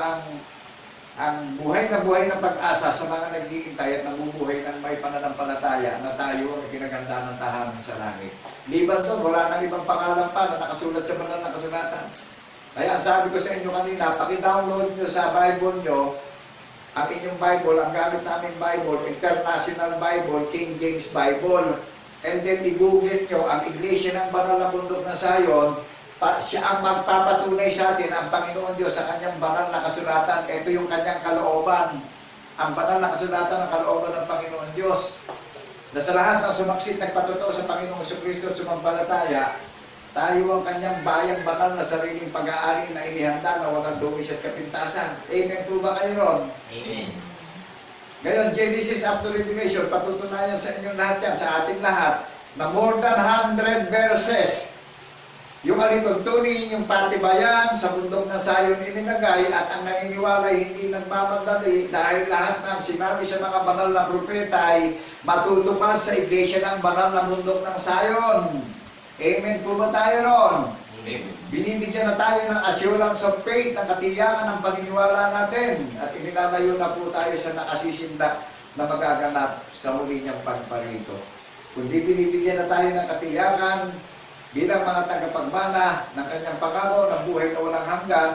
ang buhay na pag-asa sa mga naghihintay at nabubuhay ng may pananampalataya na tayo ang pinaganda ng tahanan sa langit. Liban doon, wala nang ibang pangalan pa na nakasulat sa banal na kasulatan. Kaya sabi ko sa inyo kanina, paki-download nyo sa Bible nyo ang inyong Bible, ang gamit naming Bible, International Bible, King James Bible. And then i-google nyo ang Iglesia ng Banal na Bundok na Sayon, siya ang magpapatunay sa atin, ang Panginoon Diyos sa kanyang banal na kasulatan. Ito yung kanyang kalooban. Ang banal na kasulatan ng kalooban ng Panginoon Diyos. Na sa lahat ng sumaksit, nagpatotoo sa Panginoong Kristo at sumampalataya, tayo ang kanyang bayang banal na sariling pag-aari na inihanda na walang dumis at kapintasan. Amen po ba kayo ron? Amen. Ngayon, Genesis up to Revelation, patutunayan sa inyo lahat yan, sa ating lahat, na more than 100 verses. Yung alituntunin, yung patibayan, sa bundok ng Sayon ininagay, at ang naniniwala ay hindi nagmamadali dahil lahat ng sinabi sa mga banal na propeta ay matutupad sa iglesia ng banal na bundok ng Sayon. Amen po ba tayo ron? Amen. Binibigyan na tayo ng assurance of faith, ng katiyakan ng paniniwala natin. At inilalayo na po tayo sa nakasisindak na magaganap sa muli niyang pagparito. Kundi binibigyan na tayo ng katiyakan bilang mga tagapagmana ng kanyang pangako ng buhay na walang hanggan,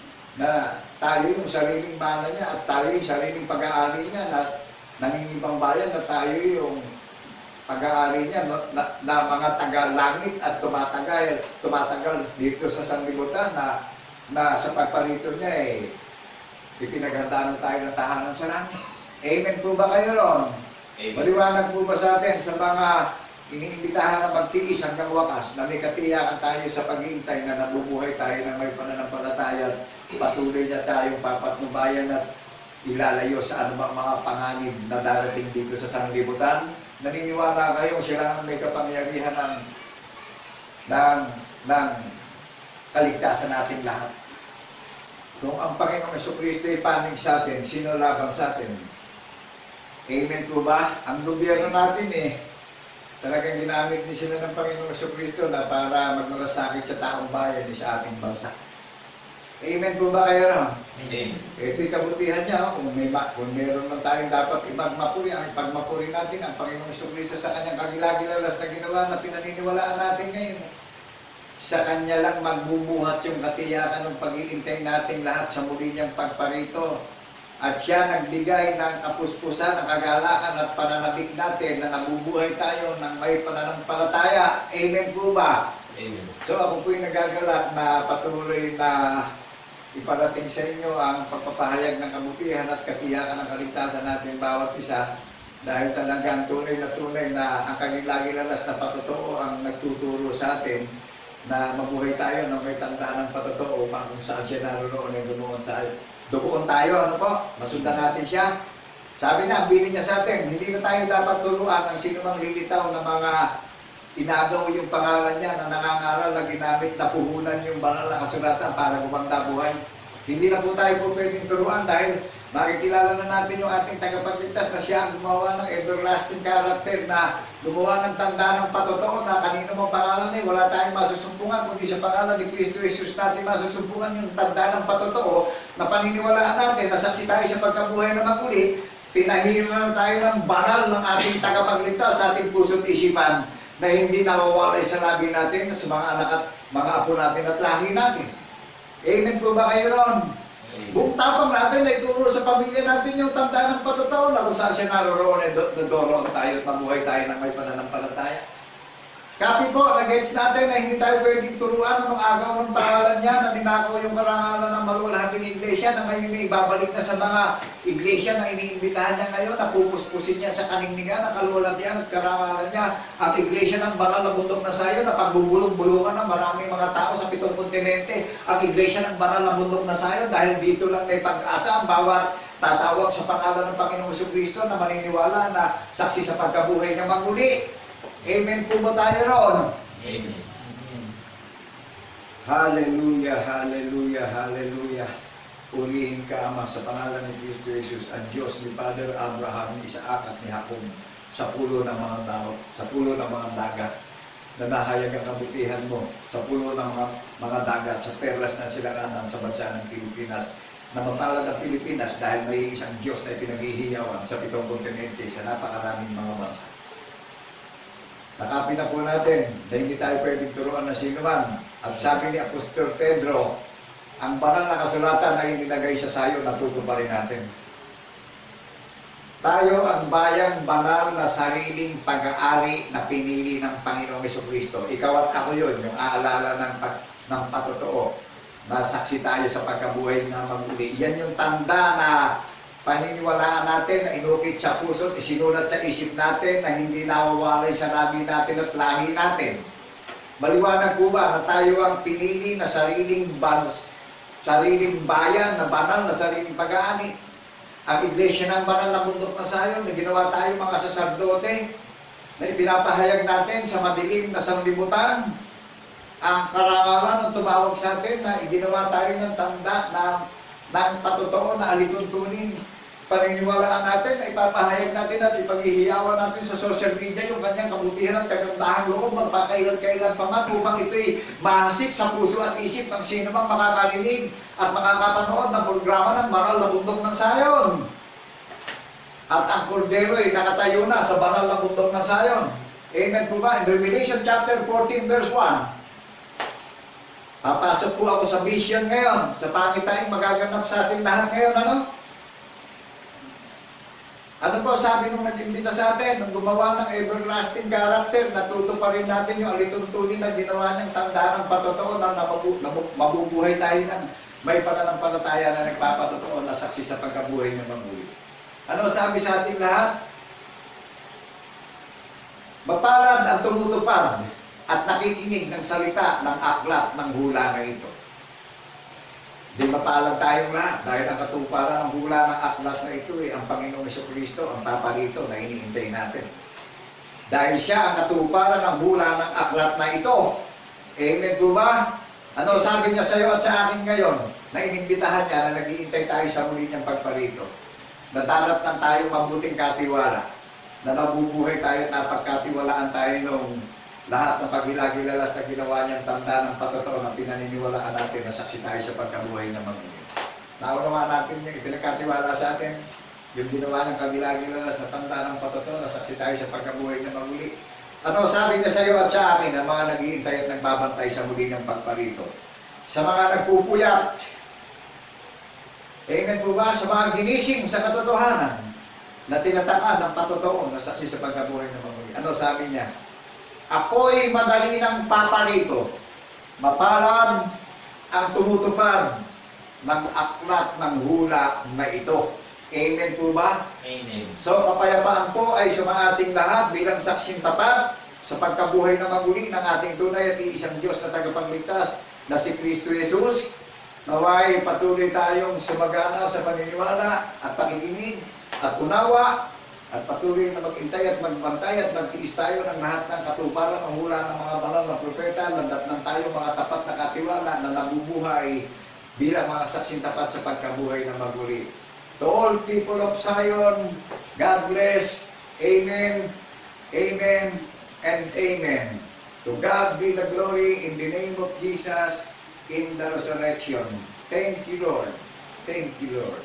na tayo yung sariling mana niya at tayo yung sariling pag-aari niya na nangingibang bayan, na tayo yung pag-aari niya na mga taga-langit at tumatagal dito sa sanlibutan na sa pagparito niya ipinaghandaan tayo ng tahanan sa langit. Amen po ba kayo ron? Maliwanag po ba sa atin sa mga iniimbitahan na magtiis hanggang wakas na may katiyakan tayo sa paghihintay na nabubuhay tayo ng may pananampalataya at patuloy na tayong papatnubayan at ilalayo sa anumang mga panganib na darating dito sa sanlibutan? Naniniwala kayo siya lang ang may kapangyarihan ng ng kaligtasan natin lahat. Kung ang Panginoong Jesucristo ay panig sa atin, sino labang sa atin? Amen po ba? Ang gobyerno natin talagang ginamit din sila ng Panginoong Jesucristo na para magmalasakit sa taong bayan sa ating bansa. Amen po ba kayo ron? Amen. Ito'y kabutihan niya. Kung meron man tayong dapat ipagmapuri, ang ipagmapuri natin ang Panginoong Jesucristo sa kanyang kagilagilalas na ginawa na pinaniniwalaan natin ngayon. Sa kanya lang magbubuhat yung katiyakan ng pag-iintay natin lahat sa muli niyang pagparito. At siya nagbigay ng kapuspusan, ng kagalakan at pananabik natin na nabubuhay tayo ng may pananampalataya. Amen po ba? Amen. So ako po'y nagagalak na patuloy na iparating sa inyo ang pagpapahayag ng kabutihan at katiyakan ng kaligtasan natin bawat isa, dahil talagang tunay na ang kagilagilalas na patotoo ang nagtuturo sa atin na mabuhay tayo na may tanda ng patotoo upang kung saan siya naroon ay dumoon tayo, ano po? Masundan natin siya. Sabi na, bilin niya sa atin, hindi na tayo dapat turuan ng sinumang lilitaw na mga inagaw yung pangalan niya na nangangaral na ginamit na puhunan yung banal na kasulatan para gumanda buhay. Hindi na po tayo po pwedeng turuan dahil makikilala na natin yung ating tagapagligtas na siya ang gumawa ng everlasting character, na gumawa ng tanda ng patotoo na kanino mong pangalan wala tayong masusumpungan kundi sa pangalan ni Kristo Jesus natin masusumpungan yung tanda ng patotoo na paniniwalaan natin na saksi tayo sa pagkabuhay na maguli. Pinahiran tayo ng banal ng ating tagapagligtas sa ating puso't isipan na hindi nawawalay sa labi natin at sa mga anak at mga apo natin at lahi natin. Amen po ba kayo ron? Buong tapang natin na ituro sa pamilya natin yung tanda ng patotoo na kung saan siya naroroon nadoroon tayo at mabuhay tayo ng may pananampalataya. Copy po, nag-gets natin na hindi tayo pwedeng turuan ng agaw ng pangalan niya na ninakaw yung karangalan ng maluwalhating iglesia na ngayon na ibabalik na sa mga iglesia na iniimbitahan niya ngayon na pupuspusin niya sa kaningningan ng kaluwalhatian at karangalan niya ang iglesia ng banal na bundok na sayo na pagbubulong-bulungan ng maraming mga tao sa 7 kontinente, ang iglesia ng banal na bundok na sayo dahil dito lang may pag-asa ang bawat tatawag sa pangalan ng Panginoong Jesucristo na maniniwala na saksi sa pagkabuhay niya magmuli. Amen po ba tayo ron? Amen. Hallelujah, hallelujah, hallelujah. Purihin ka, Ama, sa pangalan ni Kristo Jesus, ang Diyos ni Father Abraham, ni Isaac at ni Jacob, sa pulo ng mga tao, sa pulo ng mga dagat, na nahayag ang kabutihan mo, sa pulo ng mga dagat, sa perlas na silanganan sa bansa ng Pilipinas, na mapalad ang Pilipinas dahil may isang Diyos na pinaghihiyawan sa 7 kontinente, sa napakaraming mga bansa. Nakapin na po natin na hindi tayo pwedeng turuan na sino man. At sabi ni Apostol Pedro, ang banal na kasulatan ay nilagay sa sayo, natutuparin natin. Tayo ang bayang banal na sariling pag-aari na pinili ng Panginoong Jesucristo. Ikaw at ako yun, yung aalala ng patotoo. Nasaksi tayo sa pagkabuhay na maguli. Yan yung tanda na paniniwalaan natin na inukit sa puso at isinulat sa isip natin na hindi nawawalay sa labi natin at lahi natin. Maliwanag po ba na tayo ang pinili na sariling bayan, na banal na sariling pag-aani? Ang iglesia ng banal na bundok na sayon na ginawa tayo mga saserdote na ipinapahayag natin sa madilim na sanlibutan. Ang karangalan ng tumawag sa atin na iginawa tayo ng tanda ng patotoo na alituntunin. Paniniwalaan natin na ipapahayag natin at ipaghihiyawan natin sa social media yung kanyang kabutihan at kagandahang loob magpakailan-kailan pa man upang ito'y mahasik sa puso at isip ng sino mang makakarinig at makakapanood ng programa ng banal na bundok ng sayon. At ang kordero ay nakatayo na sa banal na bundok ng sayon. Amen po ba? In Revelation chapter 14 verse 1. Papasok po ako sa vision ngayon, sa pangitain magaganap sa ating lahat ngayon, ano? Ano po sabi nung nag-imbita sa atin, nung gumawa ng everlasting character, natuto pa rin natin yung alituntunin na ginawa niyang tanda ng patotoo na mabubuhay tayo ng may pananampalataya na nagpapatotoo na saksi sa pagkabuhay ng mabuhay. Ano sabi sa ating lahat? Mapalad ang tumutupad at nakikinig ng salita ng aklat ng hula na ito. Di mapalad tayong lahat dahil ang katuparan ng hula ng aklat na ito ang Panginoong Jesucristo, ang Papa rito na iniintay natin. Dahil siya ang katuparan ng hula ng aklat na ito, Amen po ba? Ano sabi niya sa iyo at sa akin ngayon na inimbitahan niya na nag-iintay tayo sa muli niyang pagparito? Nadarap ng tayo mabuting katiwala, na nabubuhay tayo at napagkatiwalaan tayo nung lahat ng paghilagilalas na ginawa niyang tanda ng patotoo na pinaniniwalaan natin na saksi tayo sa pagkabuhay na magmuli. Naunawa natin yung ipinagkatiwala sa atin, yung ginawa niyang kagilagilalas na tanda ng patotoo na saksi tayo sa pagkabuhay na magmuli. Ano sabi niya sa iyo at sa akin na mga naghihintay at nagbabantay sa muli ng pagparito? Sa mga nagpupuyat, amen po ba? Sa mga ginising sa katotohanan na tinatakan ng patotoo na saksi sa pagkabuhay na magmuli. Ano sabi niya? Ako'y madali ng paparito, mapalad ang tumutupad ng aklat ng hula na ito. Amen po ba? Amen. So, kapayapaan po ay sa ating lahat bilang saksing tapat sa pagkabuhay na maguli ng ating tunay at iisang Diyos na tagapagligtas na si Kristo Jesus. Naway patuloy tayong sumagana sa paniniwala at pakikinig at unawa at patuloy na maghintay at magbantay at magtiis tayo ng lahat ng katuparan ng hula ng mga banal na propeta, landat ng tayo mga tapat na katiwala na nabubuhay bilang mga saksing tapat sa pagkabuhay na maguli. To all people of Zion, God bless. Amen, amen, and amen. To God be the glory in the name of Jesus in the resurrection. Thank you, Lord. Thank you, Lord.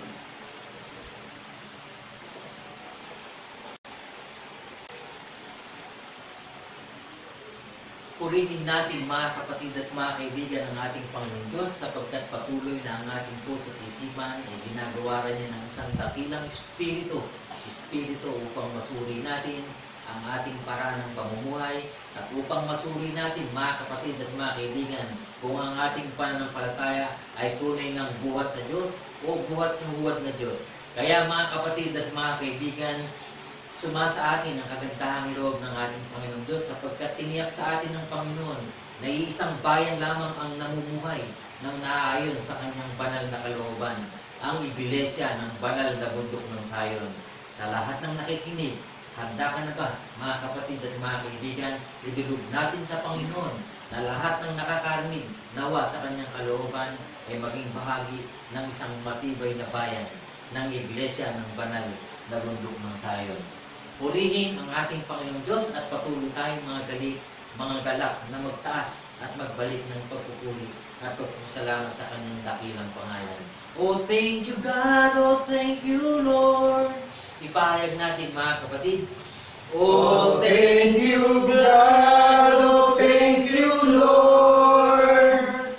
Purihin natin mga kapatid at mga kaibigan ang ating Panginoon Diyos sapagkat patuloy na ang ating puso at isipan ay ginagawa rin niya ng isang dakilang espiritu upang masuri natin ang ating paraan ng pamumuhay at upang masuri natin mga kapatid at mga kaibigan kung ang ating pananampalataya ay tunay ng buhat sa Diyos o buhat sa huwad na Diyos. Kaya mga kapatid at mga kaibigan, sumasa atin ang kagandahang loob ng ating Panginoon Diyos sapagkat tiniyak sa atin ng Panginoon na iisang bayan lamang ang namumuhay ng naaayon sa kanyang banal na kalooban, ang iglesia ng banal na bundok ng Zion. Sa lahat ng nakikinig, handa ka na ba, mga kapatid at mga kaibigan, idulog natin sa Panginoon na lahat ng nakakarinig nawa sa kanyang kalooban ay maging bahagi ng isang matibay na bayan ng iglesia ng banal na bundok ng Zion. Purihin ang ating Panginoong Diyos at patuloy tayong mga galak na magtaas at magbalik ng pagpupuri at pagpapasalamat sa kanyang dakilang pangalan. Oh, thank you God! Oh, thank you Lord! Ipahayag natin mga kapatid. Oh, thank you God! Oh, thank you Lord!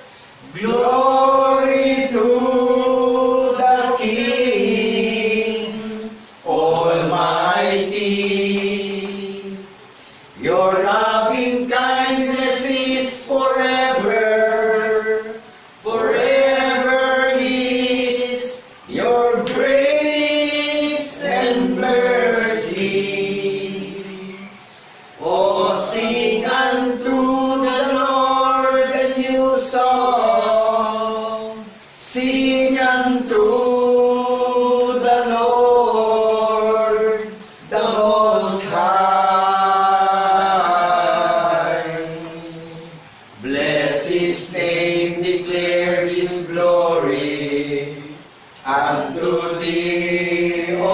Glory to the King Almighty. Your loving kindness is forever, forever is your grace and mercy. Oh, sing unto the Lord a new song, sing unto the Lord the Most High. Bless His name, declare His glory unto Thee, O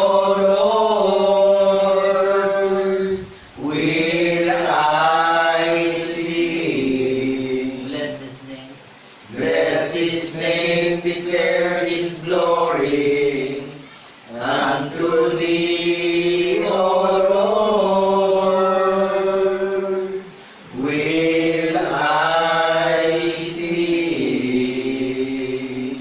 Lord, will I sing. Bless His name. Bless His name, declare His glory unto Thee, O Lord, will I sing.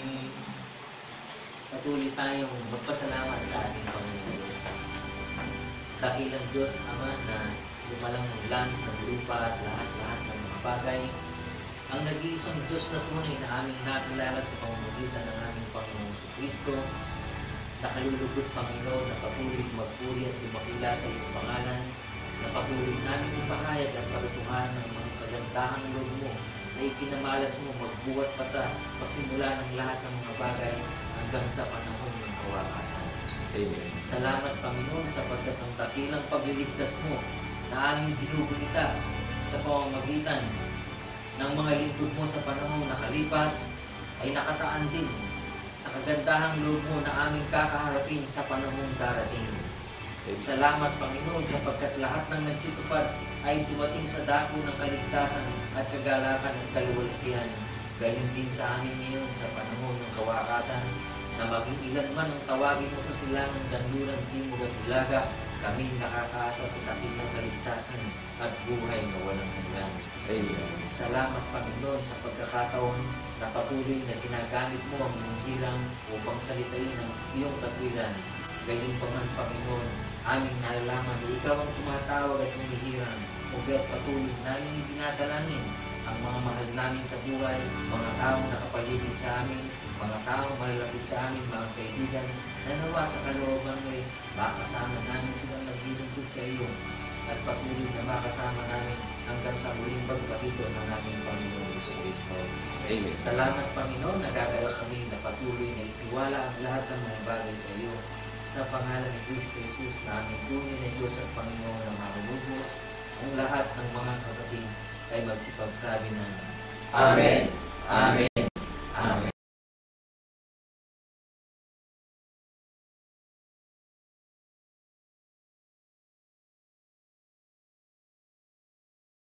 Patuloy tayong magpasalamat sa ating Panginoon Diyos. Dakilang Diyos, Ama, na lumalang ng langit, ng lupa at lahat-lahat ng mga bagay. Ang nag-iisang Diyos na tunay na aming nakilala sa pamamagitan ng aming Panginoong Kristo. Nakalulugod, Panginoon, na patuloy magpuri at lumakila sa iyong pangalan, na patuloy namin ipahayag at patutuhan ng mga kagandahang loob mo na ipinamalas mo magbuhat pa sa pasimula ng lahat ng mga bagay hanggang sa panahon ng kawakasan. Amen. Salamat, Panginoon, sapagkat ang dakilang pagliligtas mo na aming binubulita sa pamamagitan mga lingkod mo sa panahong nakalipas ay nakataan din sa kagandahang loob mo na aming kakaharapin sa panahong darating. Salamat, Panginoon, sapagkat lahat ng nagsitupad ay dumating sa dako ng kaligtasan at kagalakan at kaluwalhatian. Galing din sa amin ngayon sa panahon ng kawakasan na maging ilan man ang tawagin mo sa silangan, kanluran, timog at ilaga, kami nakakaasa sa dakilang kaligtasan at buhay na walang hanggan. Salamat, Panginoon, sa pagkakataon na patuloy na ginagamit mo ang iyong hirang upang salitain ang iyong katwiran. Gayon pa man, Panginoon, aming nalalaman na ikaw ang tumatawag at humihirang. Ugat patuloy namin dinadalangin ang mga mahal namin sa buhay, mga taong nakapaligid sa amin, mga taong malalapit sa amin, mga kaibigan, na nawa sa kalooban mo'y makasama namin silang naglilingkod sa iyo at patuloy na makasama namin hanggang sa muling pagbabito ng aming Panginoon Jesucristo. Amen. Salamat, Panginoon, nagagawa kami na patuloy na itiwala ang lahat ng mga bagay sa iyo. Sa pangalan ni Kristo Jesus na aming tunay na Diyos at Panginoon na marunugos, ang lahat ng mga kapatid ay magsipagsabi ng Amen. Amen.